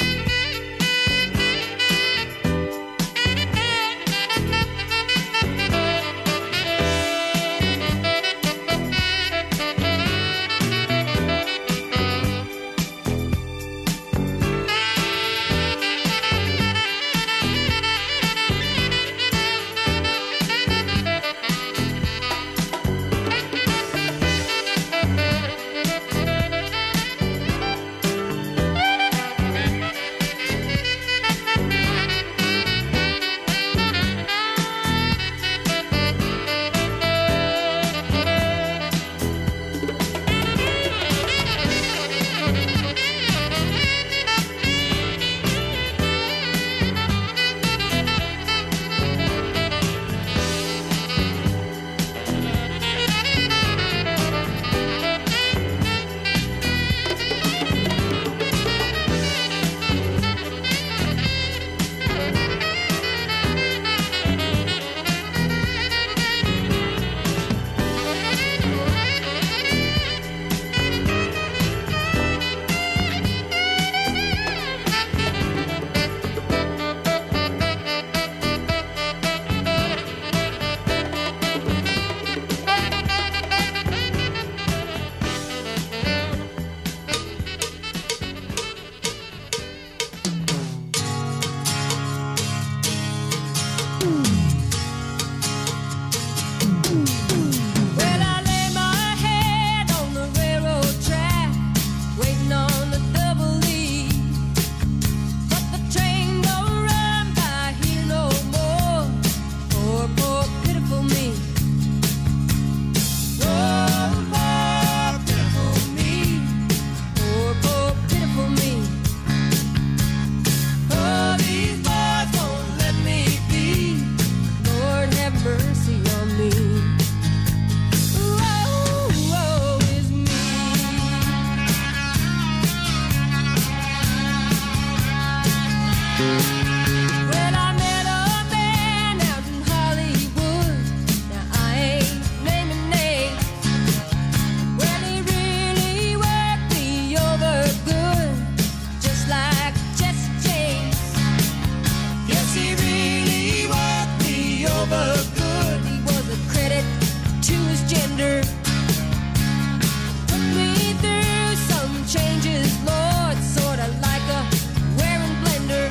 Well, I met a man out in Hollywood. Now I ain't naming names. Well, he really worked me over good, just like Jesse James. Yes, he really worked me over good. He was a credit to his gender. Put me through some changes, Lord, sorta like a wearing blender.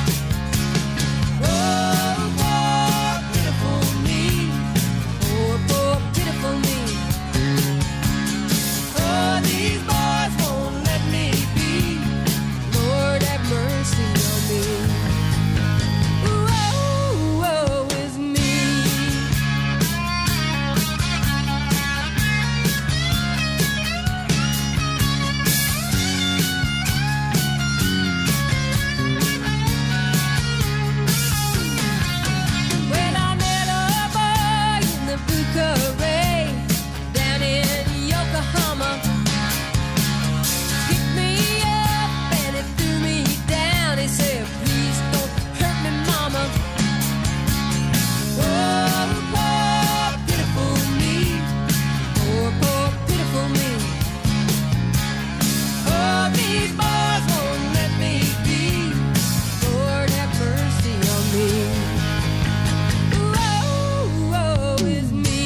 Oh, poor, pitiful me. Poor, pitiful me. Oh, these boys won't let me be. Lord, have mercy on me. Woe is me. Well, I met a boy in the Bucharest down in Yokohama. Picked me up and he threw me down. He said, please don't hurt me, mama. Oh, poor, pitiful me. Poor, pitiful me. Oh, these boys won't let me be. Lord, have mercy on me. Woe is me.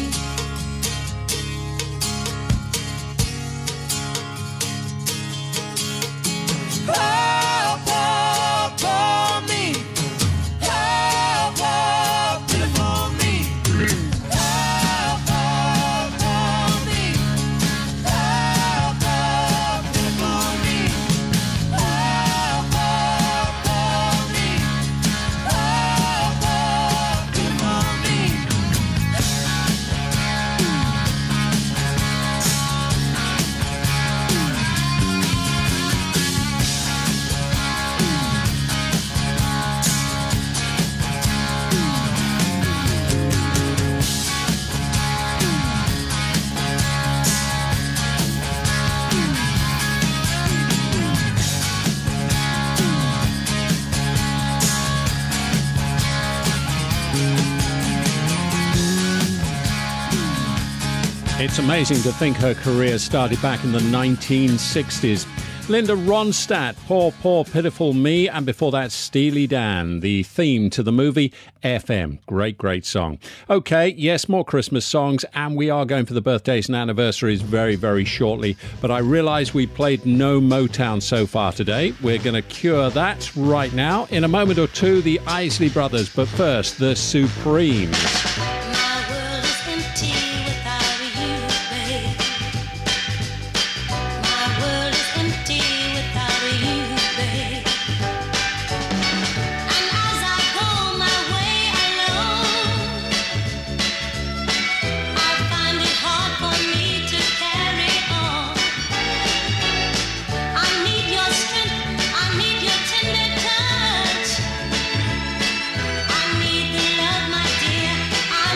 Oh, poor me. Oh, poor, pitiful me. Oh, poor me. Oh, poor, pitiful me. Oh, poor me. Oh, poor, pitiful me. It's amazing to think her career started back in the 1960s. Linda Ronstadt, Poor, Pitiful Me, and before that, Steely Dan, the theme to the movie FM. Great song. Okay, yes, more Christmas songs, and we are going for the birthdays and anniversaries very, very shortly. But I realise we played no Motown so far today. We're going to cure that right now. In a moment or two, the Isley Brothers, but first, the Supremes. My world is empty without you, babe. My world is empty without you, babe. And as I go my way alone, I find it hard for me to carry on. I need your strength, I need your tender touch. I need the love, my dear. I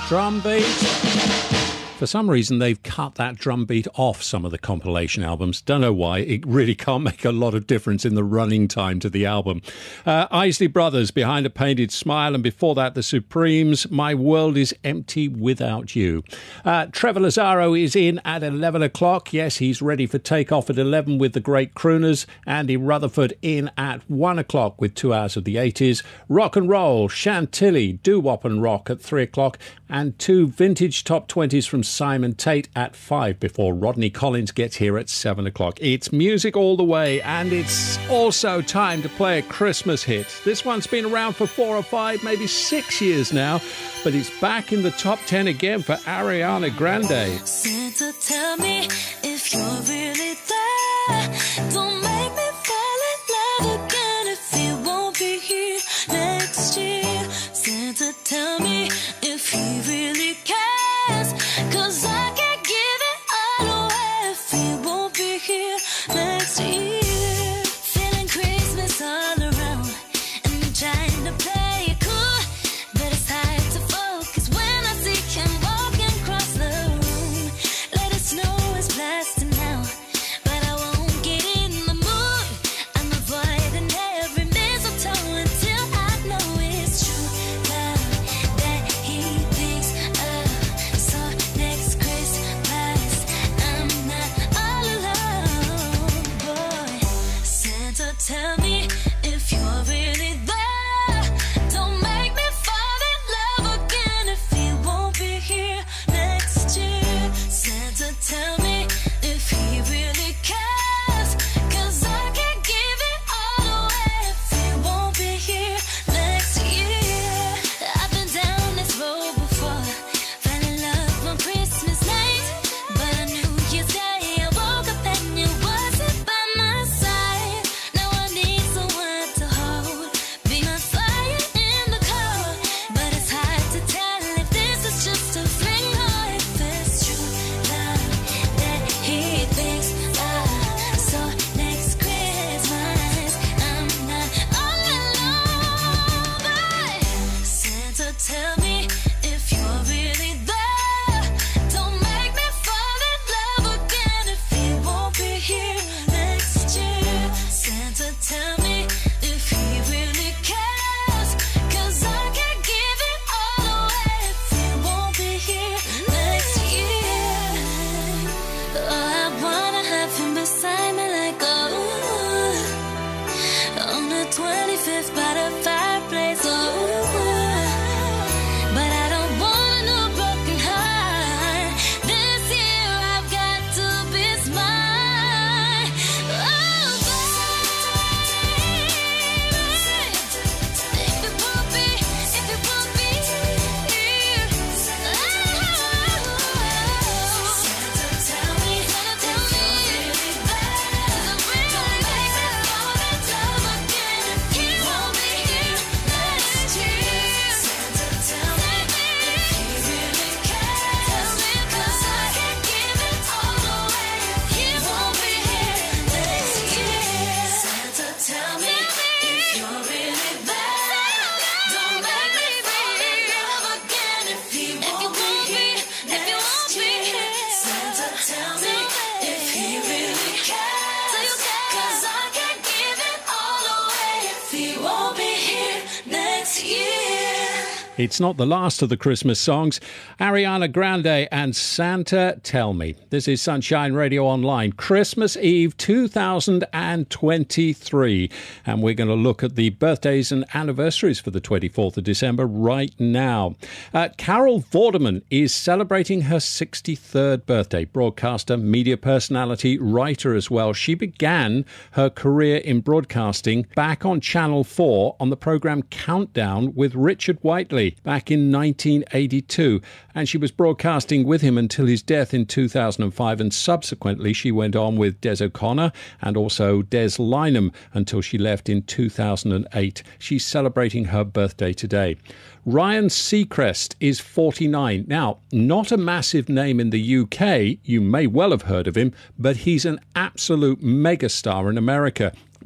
drum beat. For some reason, they've cut that drum beat off some of the compilation albums. Don't know why. It really can't make a lot of difference in the running time to the album. Isley Brothers, Behind a Painted Smile, and before that, The Supremes, My World is Empty Without You. Trevor Lazaro is in at 11 o'clock. Yes, he's ready for takeoff at 11 with the Great Crooners. Andy Rutherford in at 1 o'clock with 2 hours of the 80s. Rock and Roll, Chantilly, Doo-Wop and Rock at 3 o'clock. And 2 vintage top 20s from Simon Tate at 5 before Rodney Collins gets here at 7 o'clock. It's music all the way, and it's also time to play a Christmas hit. This one's been around for 4 or 5, maybe 6 years now, but it's back in the top 10 again for Ariana Grande. Santa, tell me if you're really there. Don't make me fall in love again if you won't be here next year. Santa, tell me if he really cares, 'cause I can't give it all away if he won't be here next year. Feeling Christmas all around, and I'm trying to play it cool, but it's hard to focus when I see him walking across the room. Let it snow is blasting now, but I won't get in the mood. I'm avoiding every mistletoe until I know it's true love that he thinks of. So next Christmas, I'm not all alone, boy. Santa, tell me if you're really there. Don't make me fall in love again if he won't be here next year. Santa, tell me if he really cares, 'cause I can't give it all away if he won't be here next year. I've been down this road before, fell in love on Christmas night, but on New Year's Day I woke up and you wasn't by my side. Now I need someone to hold, be my fire in the cold, but it's hard to tell if this is just a fling or if it's true love that he thinks of. So next Christmas, I'm not all alone, but Santa, tell me if you're really there. Don't make me fall in love again if he won't be here next year. Santa, tell me if he really cares, 'cause I can't give it all away if he won't be here next year. Oh, I wanna have him beside me like on the 25th by the fireplace. But I don't want no broken heart. This year I've got to be smart. Oh, baby, if it won't be here. Santa, tell me if you're really there. Don't make me fall in love again if he won't be here next year. Santa, tell me if he really cares, 'cause I can't give it all away if he won't be here next year. Santa, tell me if you're really there. Don't make me fall in love again if he won't be here next year. Santa, tell me if he really cares, 'cause I can't give it all away if he won't be here next year. It's not the last of the Christmas songs. Ariana Grande and Santa, Tell Me. This is Sunshine Radio Online, Christmas Eve 2023. And we're going to look at the birthdays and anniversaries for the 24th of December right now. Carol Vorderman is celebrating her 63rd birthday. Broadcaster, media personality, writer as well. She began her career in broadcasting back on Channel 4 on the programme Countdown with Richard Whiteley back in 1982, and she was broadcasting with him until his death in 2005, and subsequently she went on with Des O'Connor and also Des Lynam until she left in 2008. She's celebrating her birthday today. Ryan Seacrest is 49. Now, not a massive name in the UK, you may well have heard of him, but he's an absolute megastar in America.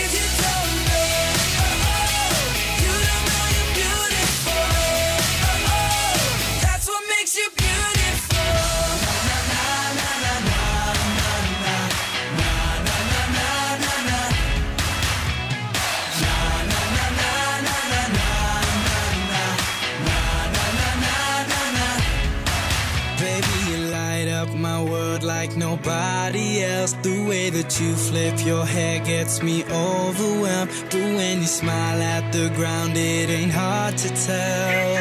You don't know. You don't know you're beautiful. That's what makes you beautiful. Na na na na na na na na na na na na na. Na na na na na na na na na na. Baby, you light up my world like nobody else. The way that you flip your hair gets me overwhelmed. But when you smile at the ground, it ain't hard to tell.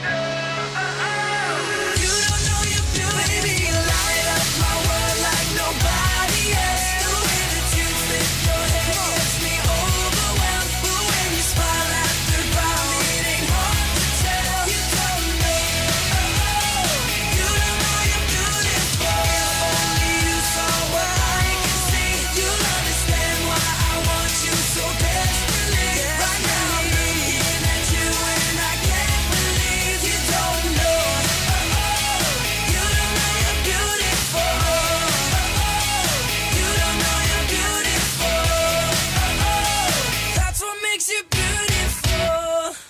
You don't know you're beautiful. Baby, you light up my world like nobody else. The way that you flip your hair gets me overwhelmed. But when you smile at the ground, it ain't hard to tell. You don't know. You don't know you're beautiful. Only you saw what I can see. You'll understand why I want you so desperately. Right now I'm looking at you and I can't believe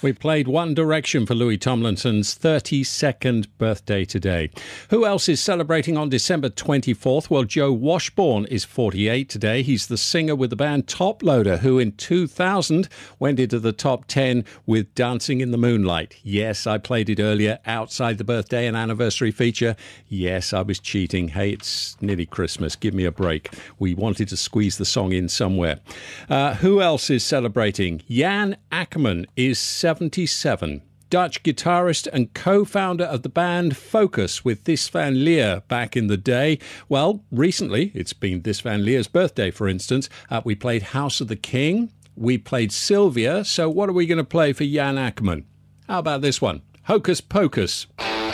We played One Direction for Louis Tomlinson's 32nd birthday today. Who else is celebrating on December 24th? Well, Joe Washburn is 48 today. He's the singer with the band Top Loader, who in 2000 went into the top 10 with Dancing in the Moonlight. Yes, I played it earlier outside the birthday and anniversary feature. Yes, I was cheating. Hey, it's nearly Christmas. Give me a break. We wanted to squeeze the song in somewhere. Who else is celebrating? Jan Akkerman is 77. Dutch guitarist and co-founder of the band Focus with This Van Leer back in the day. Well, recently, it's been This Van Leer's birthday, for instance. We played House of the King. We played Sylvia. So what are we going to play for Jan Akkerman? How about this one? Hocus Pocus.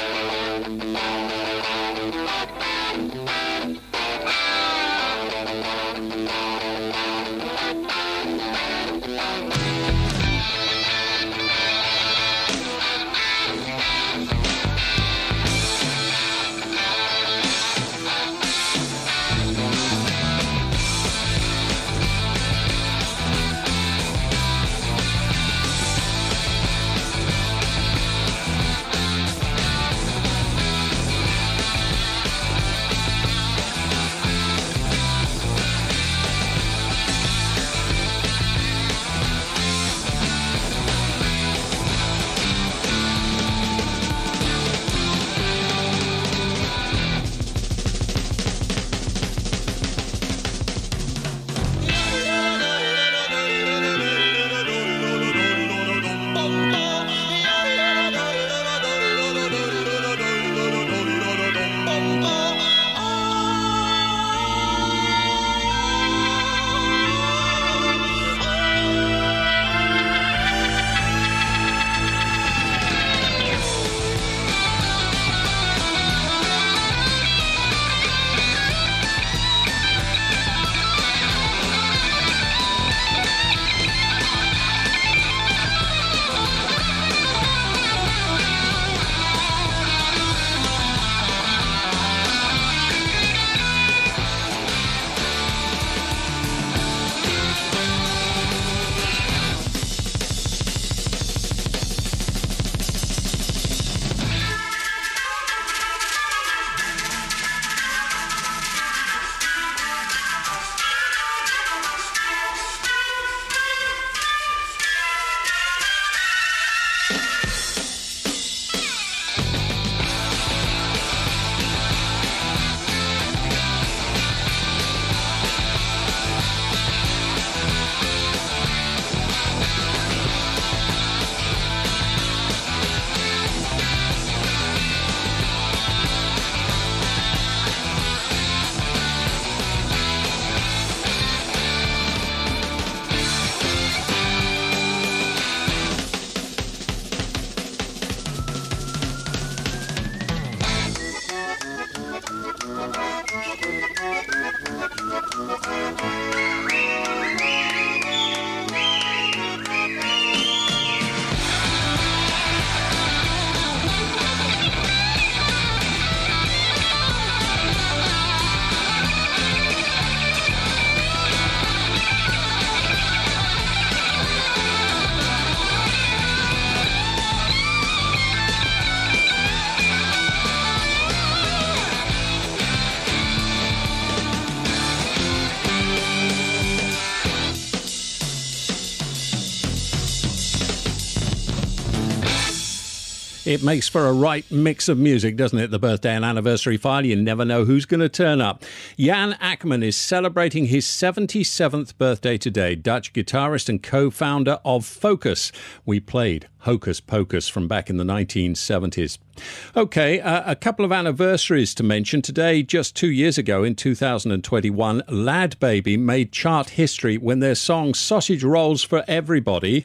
It makes for a right mix of music, doesn't it? The birthday and anniversary file. You never know who's going to turn up. Jan Akkerman is celebrating his 77th birthday today. Dutch guitarist and co-founder of Focus. We played Hocus Pocus from back in the 1970s. Okay, a couple of anniversaries to mention. Today, just 2 years ago in 2021, Lad Baby made chart history when their song Sausage Rolls for Everybody,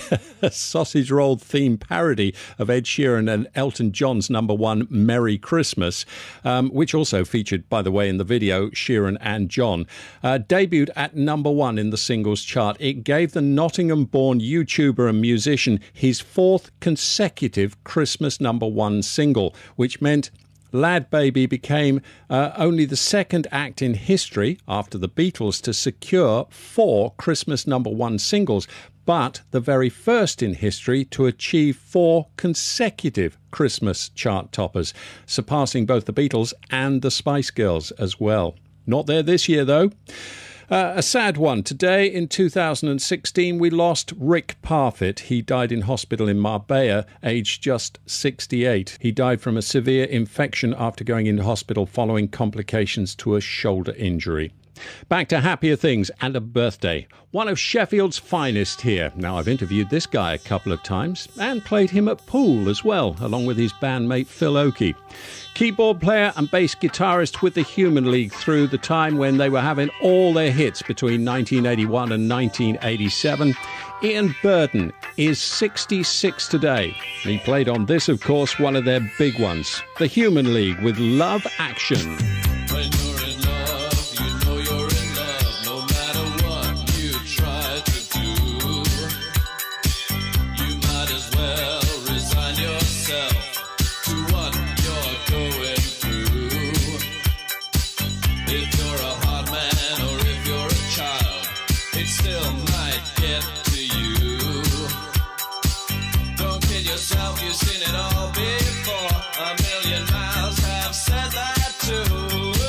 a sausage roll themed parody of Ed Sheeran and Elton John's #1 Merry Christmas, which also featured, by the way, in the video Sheeran and John, debuted at #1 in the singles chart. It gave the Nottingham-born YouTuber and musician his 4th consecutive Christmas #1 single, which meant Lad Baby became only the second act in history after the Beatles to secure 4 Christmas #1 singles, but the very first in history to achieve 4 consecutive Christmas chart toppers, surpassing both the Beatles and the Spice Girls as well. Not there this year, though. A sad one. Today, in 2016, we lost Rick Parfitt. He died in hospital in Marbella, aged just 68. He died from a severe infection after going into hospital following complications to a shoulder injury. Back to happier things and a birthday. One of Sheffield's finest here. Now, I've interviewed this guy a couple of times and played him at pool as well, along with his bandmate Phil Oakey. Keyboard player and bass guitarist with the Human League through the time when they were having all their hits between 1981 and 1987. Ian Burden is 66 today. He played on this, of course, one of their big ones, the Human League with Love Action. When you're in love, you know you're in love, no matter what you try to do. You might as well resign yourself to what you're going through. If you're a hard man or if you're a child, it still might get to you. Don't kid yourself, you've seen it all before. A million miles have said that too.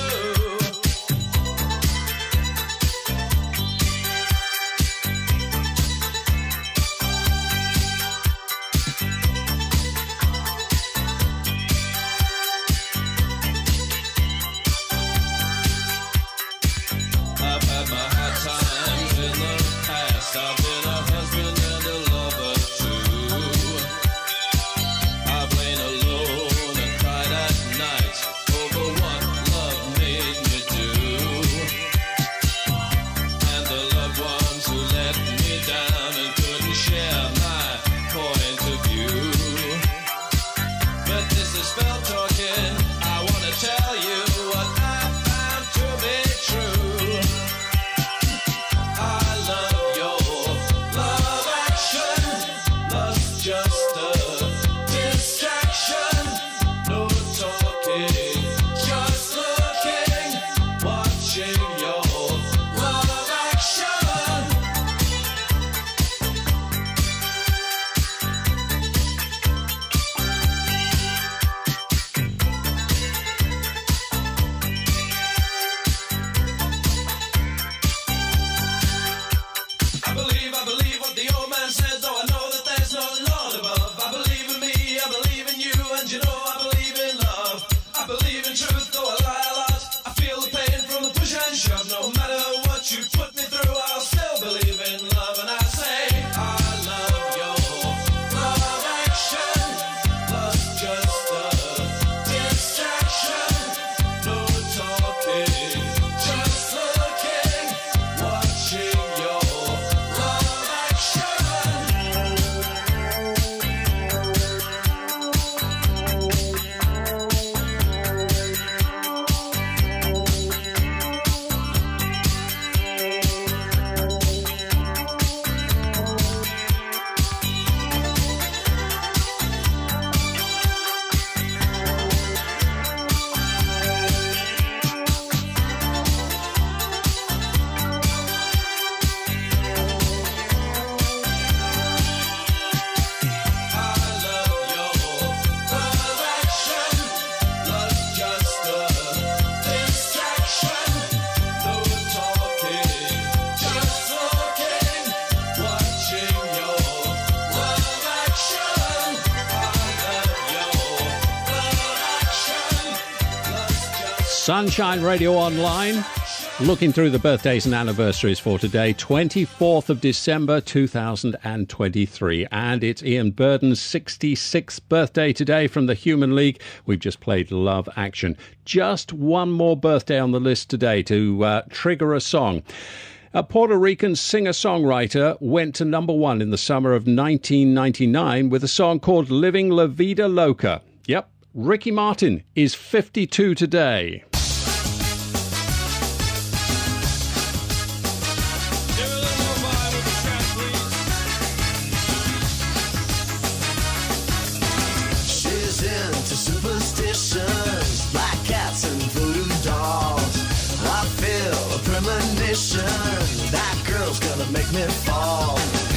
I've had my hard times in the past. I've been a husband and a lover too. I've lain alone and cried at night over what love made me do. And the loved ones who let me down and couldn't share my point of view. But this is Phil talking. I want to tell you what I found to be true. I love your love action. Love's just a distraction. No talking, just looking, watching your love action. I believe what the old man says, though I know that there's no Lord above. I believe in me, I believe in you, and you know I believe in love. I believe in truth, though I lie a lot. I feel the pain from the push and shove. No matter what you put me through, I'll still believe in love. And I say, I love your love action. Love's just a distraction. No talking, just looking, watching your love action. Sunshine Radio Online, looking through the birthdays and anniversaries for today, 24th of December 2023. And it's Ian Burden's 66th birthday today from the Human League. We've just played Love Action. Just one more birthday on the list today to trigger a song. A Puerto Rican singer-songwriter went to #1 in the summer of 1999 with a song called Living La Vida Loca. Yep, Ricky Martin is 52 today. She's into superstitions. sensation. That girl's gonna make me fall.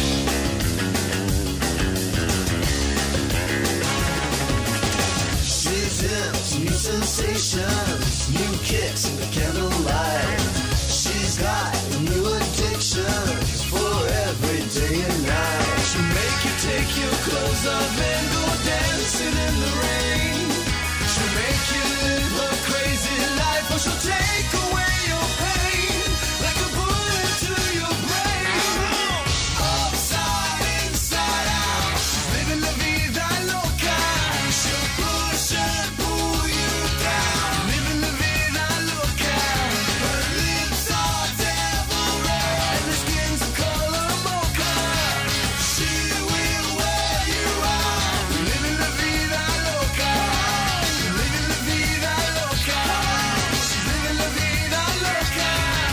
She's into new sensations, new kicks in the candlelight. She's got new addictions for every day and night. She'll make you take your clothes off and go dancing in the rain. She'll make you live her crazy life, or she'll take away your pain like a bullet to your brain. Upside, inside out, she's living la vida loca. She'll push and pull you down, living la vida loca. Her lips are devil red and her skin's a color mocha. She will wear you out, living la vida loca. Living la vida loca. She's living la vida loca.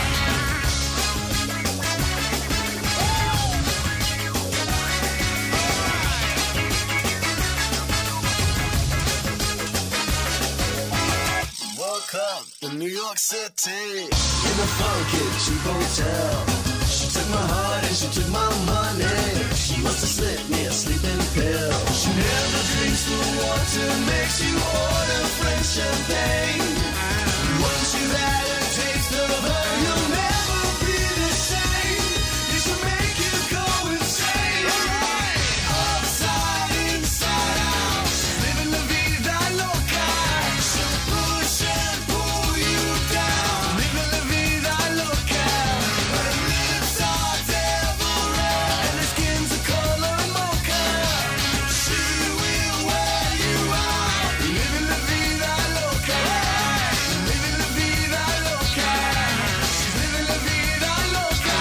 Welcome to New York City, in a funky cheap hotel. She took my heart and she took my money. She wants to slip me a sleeping pill. She never drinks the water, makes you order French champagne. Once you've had a taste of her, you'll never be the same. She'll make you go insane. Upside, inside out, she's living la vida loca. She'll push and pull you down, living la vida loca. Her lips are devil red and her skin's a color mocha. She will wear you out, living la vida loca. Living la vida loca. She's living la vida loca.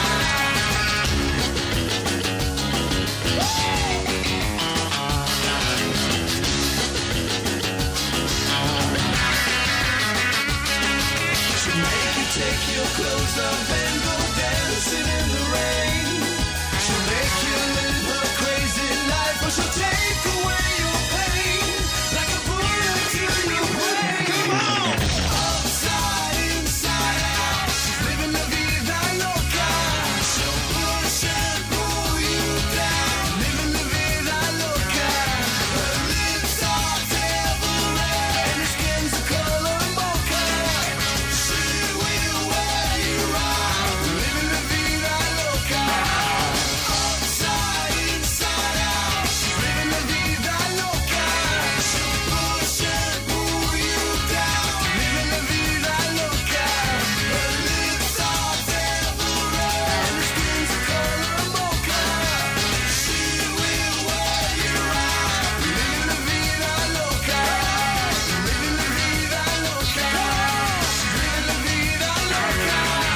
She'll make you take your clothes off and go dancing in the rain. She'll make you live her crazy life, or she'll take away your pain like a bullet to your brain. Come on! Upside, inside out, she's living la vida loca. She'll push and pull you down, living la vida loca. Her lips are devil red and her skin's a color mocha. She will wear you out, living la vida loca. Upside, inside out, she's living la vida loca. She'll push and pull you down, living la vida loca. Her lips are devil red and her skin's a color mocha. She will wear you out, living la vida loca. Living la vida loca. She's living la vida loca.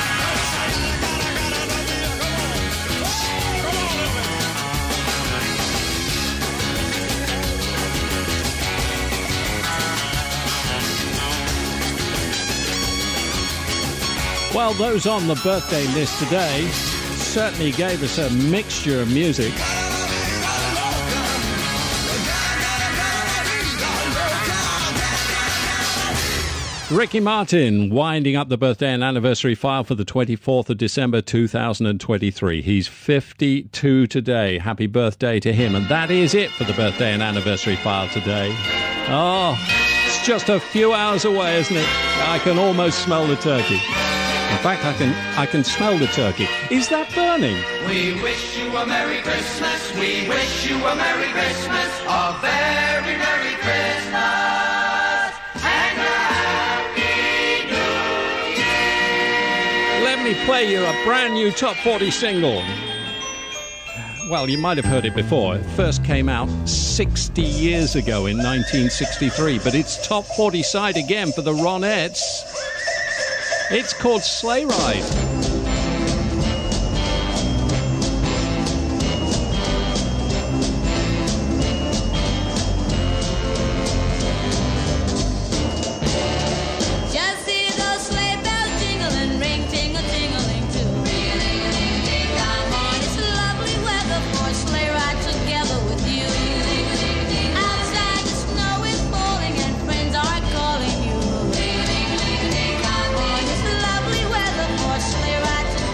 Well, those on the birthday list today certainly gave us a mixture of music. Ricky Martin winding up the birthday and anniversary file for the 24th of December 2023. He's 52 today. Happy birthday to him. And that is it for the birthday and anniversary file today. Oh, it's just a few hours away, isn't it? I can almost smell the turkey. In fact, I can smell the turkey. Is that burning? We wish you a Merry Christmas. We wish you a Merry Christmas. A very Merry Christmas. And a Happy New Year. Let me play you a brand new Top 40 single. Well, you might have heard it before. It first came out 60 years ago in 1963, but it's Top 40 side again for the Ronettes. It's called Sleigh Ride. Just see those sleigh bells jingle and ring, tingle, tingling too. Come on, it's lovely weather for a sleigh ride together with you. Outside the snow is falling and friends are calling you. Come on, it's lovely weather for a sleigh ride together.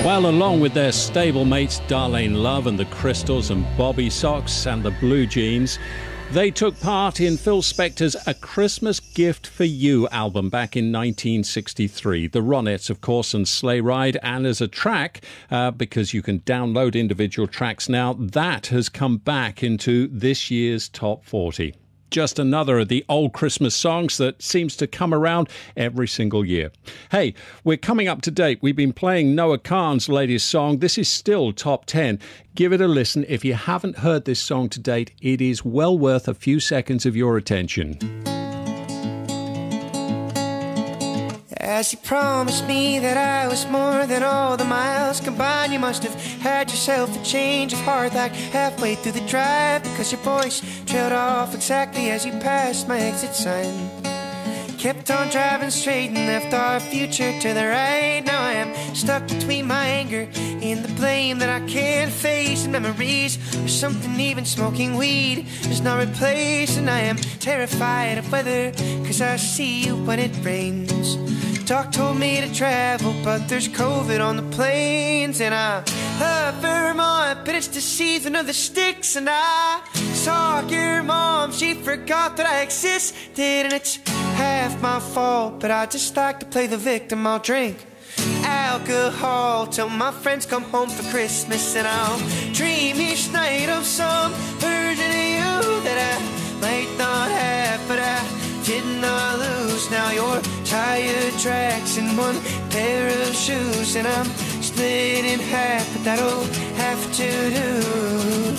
Well, along with their stable mates Darlene Love and the Crystals and Bobby Sox and the Blue Jeans, they took part in Phil Spector's A Christmas Gift for You album back in 1963. The Ronettes, of course, and Sleigh Ride. And as a track, because you can download individual tracks now, that has come back into this year's Top 40. Just another of the old Christmas songs that seems to come around every single year. Hey, we're coming up to date. We've been playing Noah Kahan's latest song. This is still top 10. Give it a listen. If you haven't heard this song to date, it is well worth a few seconds of your attention. As you promised me that I was more than all the miles combined, you must have had yourself a change of heart like halfway through the drive, because your voice trailed off exactly as you passed my exit sign. Kept on driving straight and left our future to the right. Now I am stuck between my anger and the blame that I can't face, and memories or something even smoking weed does not replace. And I am terrified of weather, cause I see you when it rains. Doc told me to travel, but there's COVID on the planes. And I love Vermont, but it's the season of the sticks. And I saw your mom, she forgot that I existed. And it's half my fault, but I just like to play the victim. I'll drink alcohol till my friends come home for Christmas. And I'll dream each night of some version of you that I might not have, but I did not lose. Now your tire tracks in one pair of shoes, and I'm split in half, but that'll have to do.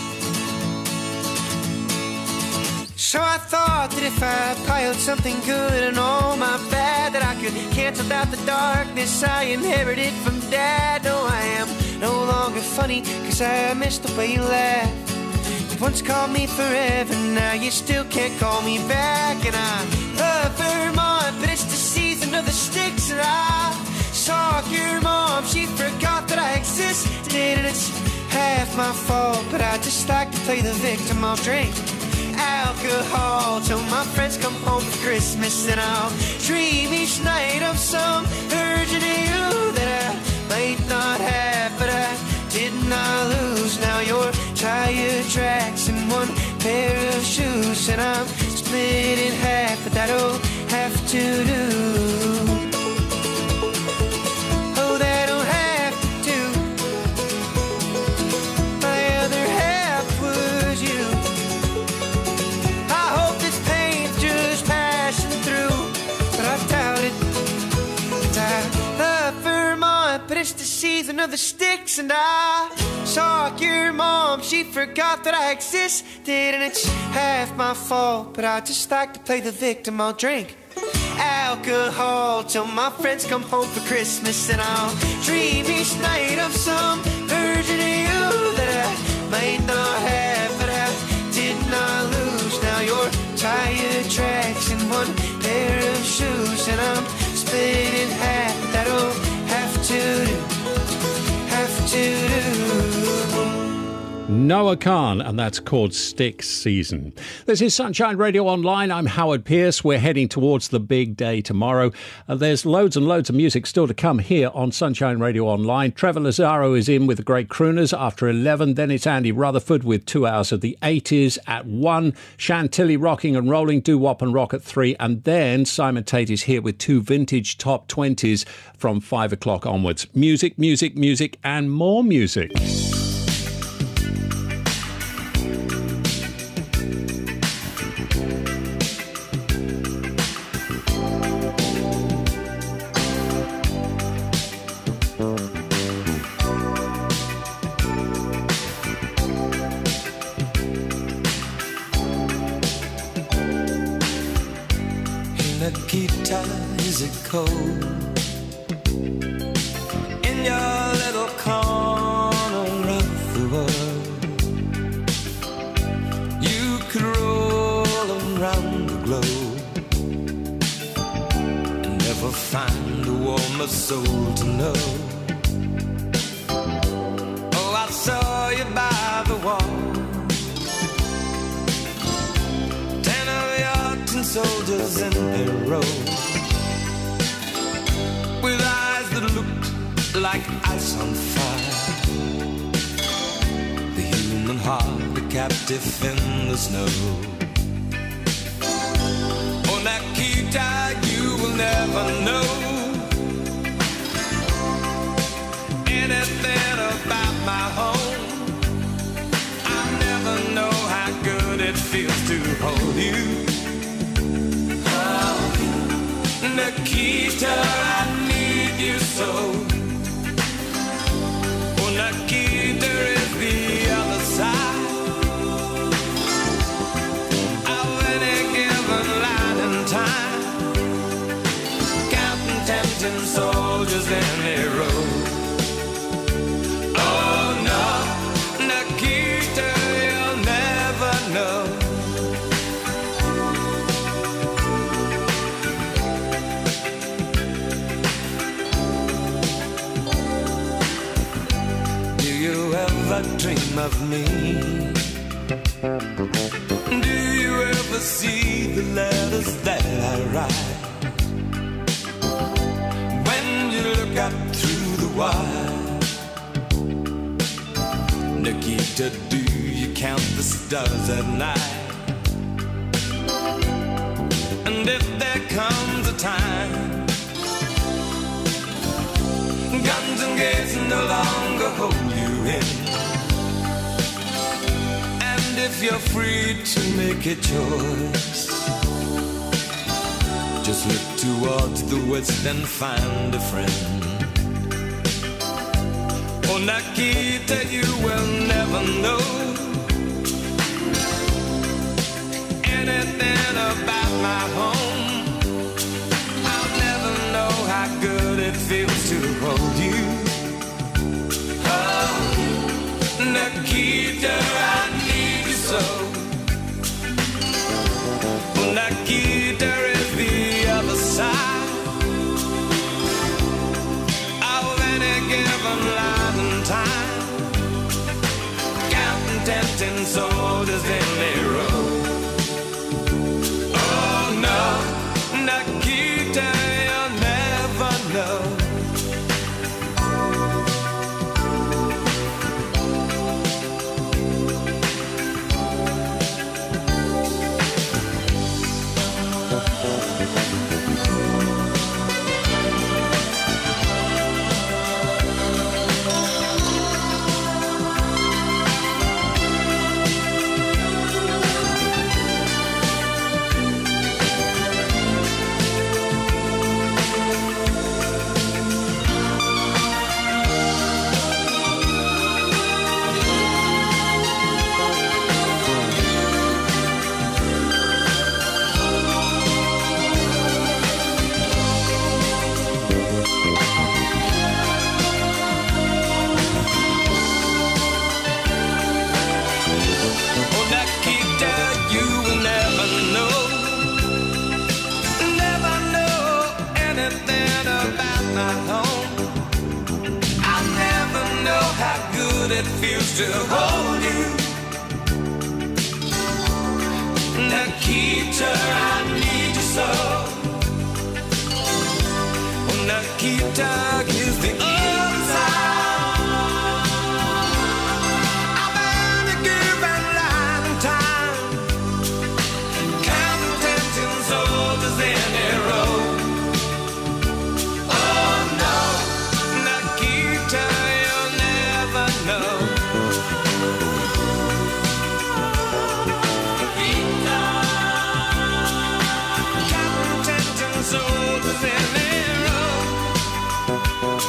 So I thought that if I piled something good and all my bad, that I could cancel out the darkness I inherited from Dad. No, I am no longer funny, cause I miss the way you laugh. You once called me forever, now you still can't call me back. And I love Vermont, but it's the season of the sticks. And I saw your mom, she forgot that I existed. And it's half my fault, but I just like to play the victim. I'll drink alcohol till my friends come home for Christmas. And I'll dream each night of some version of you that I might not have, but I did not lose. Now your tire tracks in one pair of shoes, and I'm split in half, but that'll have to do. Oh, that'll have to do. My other half was you. I hope this pain's just passing through, but I doubt it. And I love Vermont, but it's the season of the sticks. And I saw your mom, she forgot that I existed. And it's half my fault, but I just like to play the victim. I'll drink alcohol till my friends come home for Christmas. And I'll dream each night of some version of you that I might not have, but I did not lose. Now your tire tracks in one pair of shoes, and I'm split in half, but that'll have to do. Have to do. Noah Kahan, and that's called Sticks Season. This is Sunshine Radio Online. I'm Howard Pierce. We're heading towards the big day tomorrow. There's loads and loads of music still to come here on Sunshine Radio Online. Trevor Lazaro is in with the Great Crooners after 11. Then it's Andy Rutherford with 2 hours of the 80s at 1. Chantilly rocking and rolling, doo-wop and rock at 3. And then Simon Tate is here with 2 vintage top 20s from 5 o'clock onwards. Music, music, music, and more music. Nikita, is it cold in your little corner of the world? You could roll around the globe and never find a warmer soul to know. Oh, I saw you by the wall, 10 of your tin soldiers in a row, with eyes that looked like ice on fire. The human heart, a captive in the snow. Oh, Nikita, you will never know anything about my home. I'll never know how good it feels to hold you. Oh, Nikita, I need you so. Oh, Nikita is the other side of any given line in time, counting tempting soldiers in their row. Oh no, Nikita, you'll never know. Do you ever dream of me? Do you ever see the letters that I write? When you look up through the wire, Nikita, do you count the stars at night? And if there comes a time guns and gates no longer hold you in, and if you're free to make a choice, just look towards the west and find a friend. Oh, Nikita, you will never know anything about my home. I'll never know how good it feels to hold you. Oh, Nikita, I need you so. Oh, Nikita is the other side of any given line in time, counting tempting soldiers in their row. Oh no, Nikita, you'll never know. It feels to hold you. Nikita, I need you so. Oh, Nikita is the other side of any given line in time, counting tempting soldiers in a row. Oh no, Nikita, you'll never know. Soldiers in their row.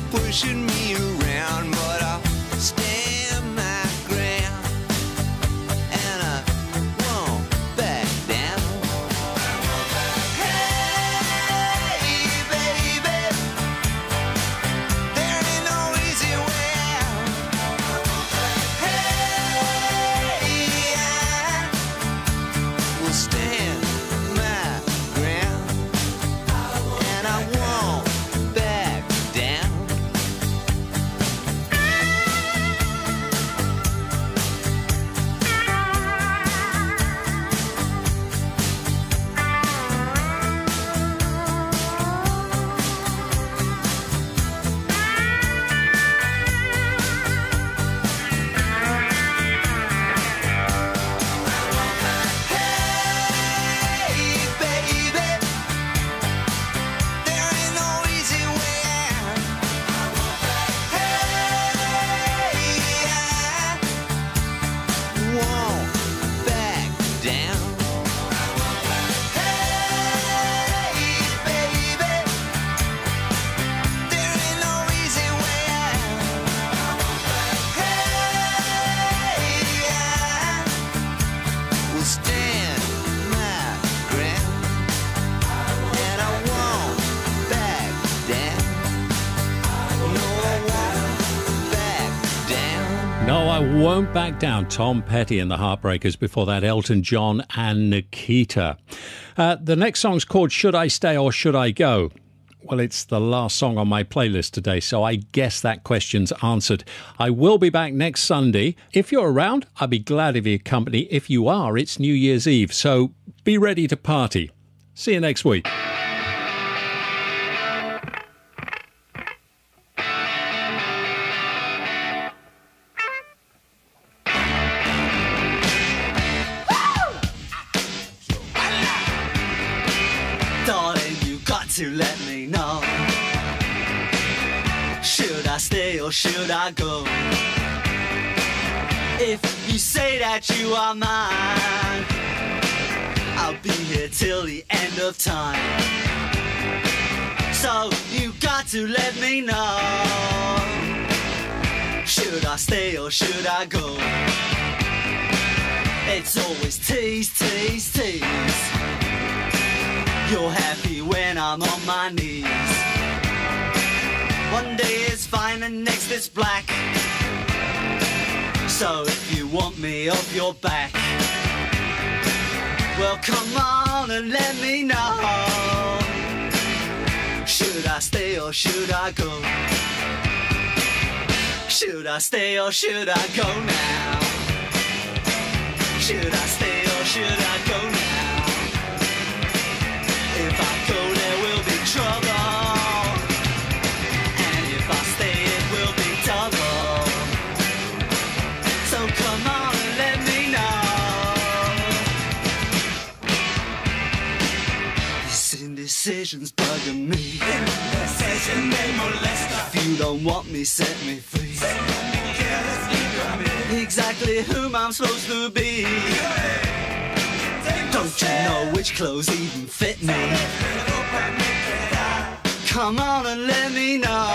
pushing me around, but I'll stand my ground, and I won't back down. Hey, baby, there ain't no easy way out. Hey, I will stand my ground, and I won't back down. Hey, baby, there ain't no easy way out. Hey, I won't back down. Hey, baby, there ain't no easy way out. Hey, I will stand my ground, and I won't back down. No, I won't back down. No, I won't back down. Tom Petty and the Heartbreakers. Before that, Elton John and Nikita. The next song's called Should I Stay or Should I Go? Well, it's the last song on my playlist today, so I guess that question's answered. I will be back next Sunday. If you're around, I'd be glad of your company. If you are, it's New Year's Eve, so be ready to party. See you next week. Darling, you got to let me know. Should I stay or should I go? If you say that you are mine, I'll be here till the end of time. So you got to let me know. Should I stay or should I go? It's always tease, tease, tease. You're happy when I'm on my knees. One day is fine and next is black. So if you want me off your back, well come on and let me know. Should I stay or should I go? Should I stay or should I go now? Should I stay or should I go now? If I go, there will be trouble, and if I stay, it will be double. So come on and let me know. These indecisions bugging me. If you don't want me, set me free. Exactly whom I'm supposed to be. Don't you know which clothes even fit me? Come on and let me know.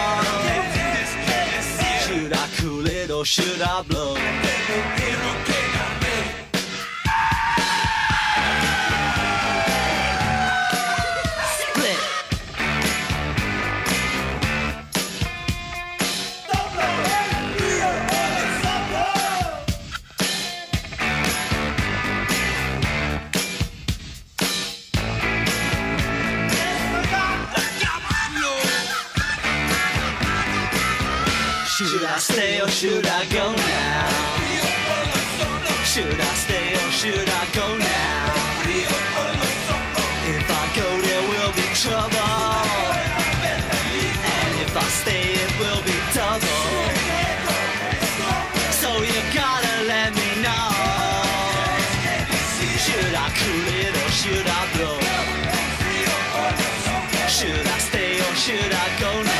Should I cool it or should I blow? Split. Should I stay or should I go now? Should I stay or should I go now? If I go, there will be trouble, and if I stay, it will be double. So you gotta let me know. Should I cool it or should I blow? Should I stay or should I go now?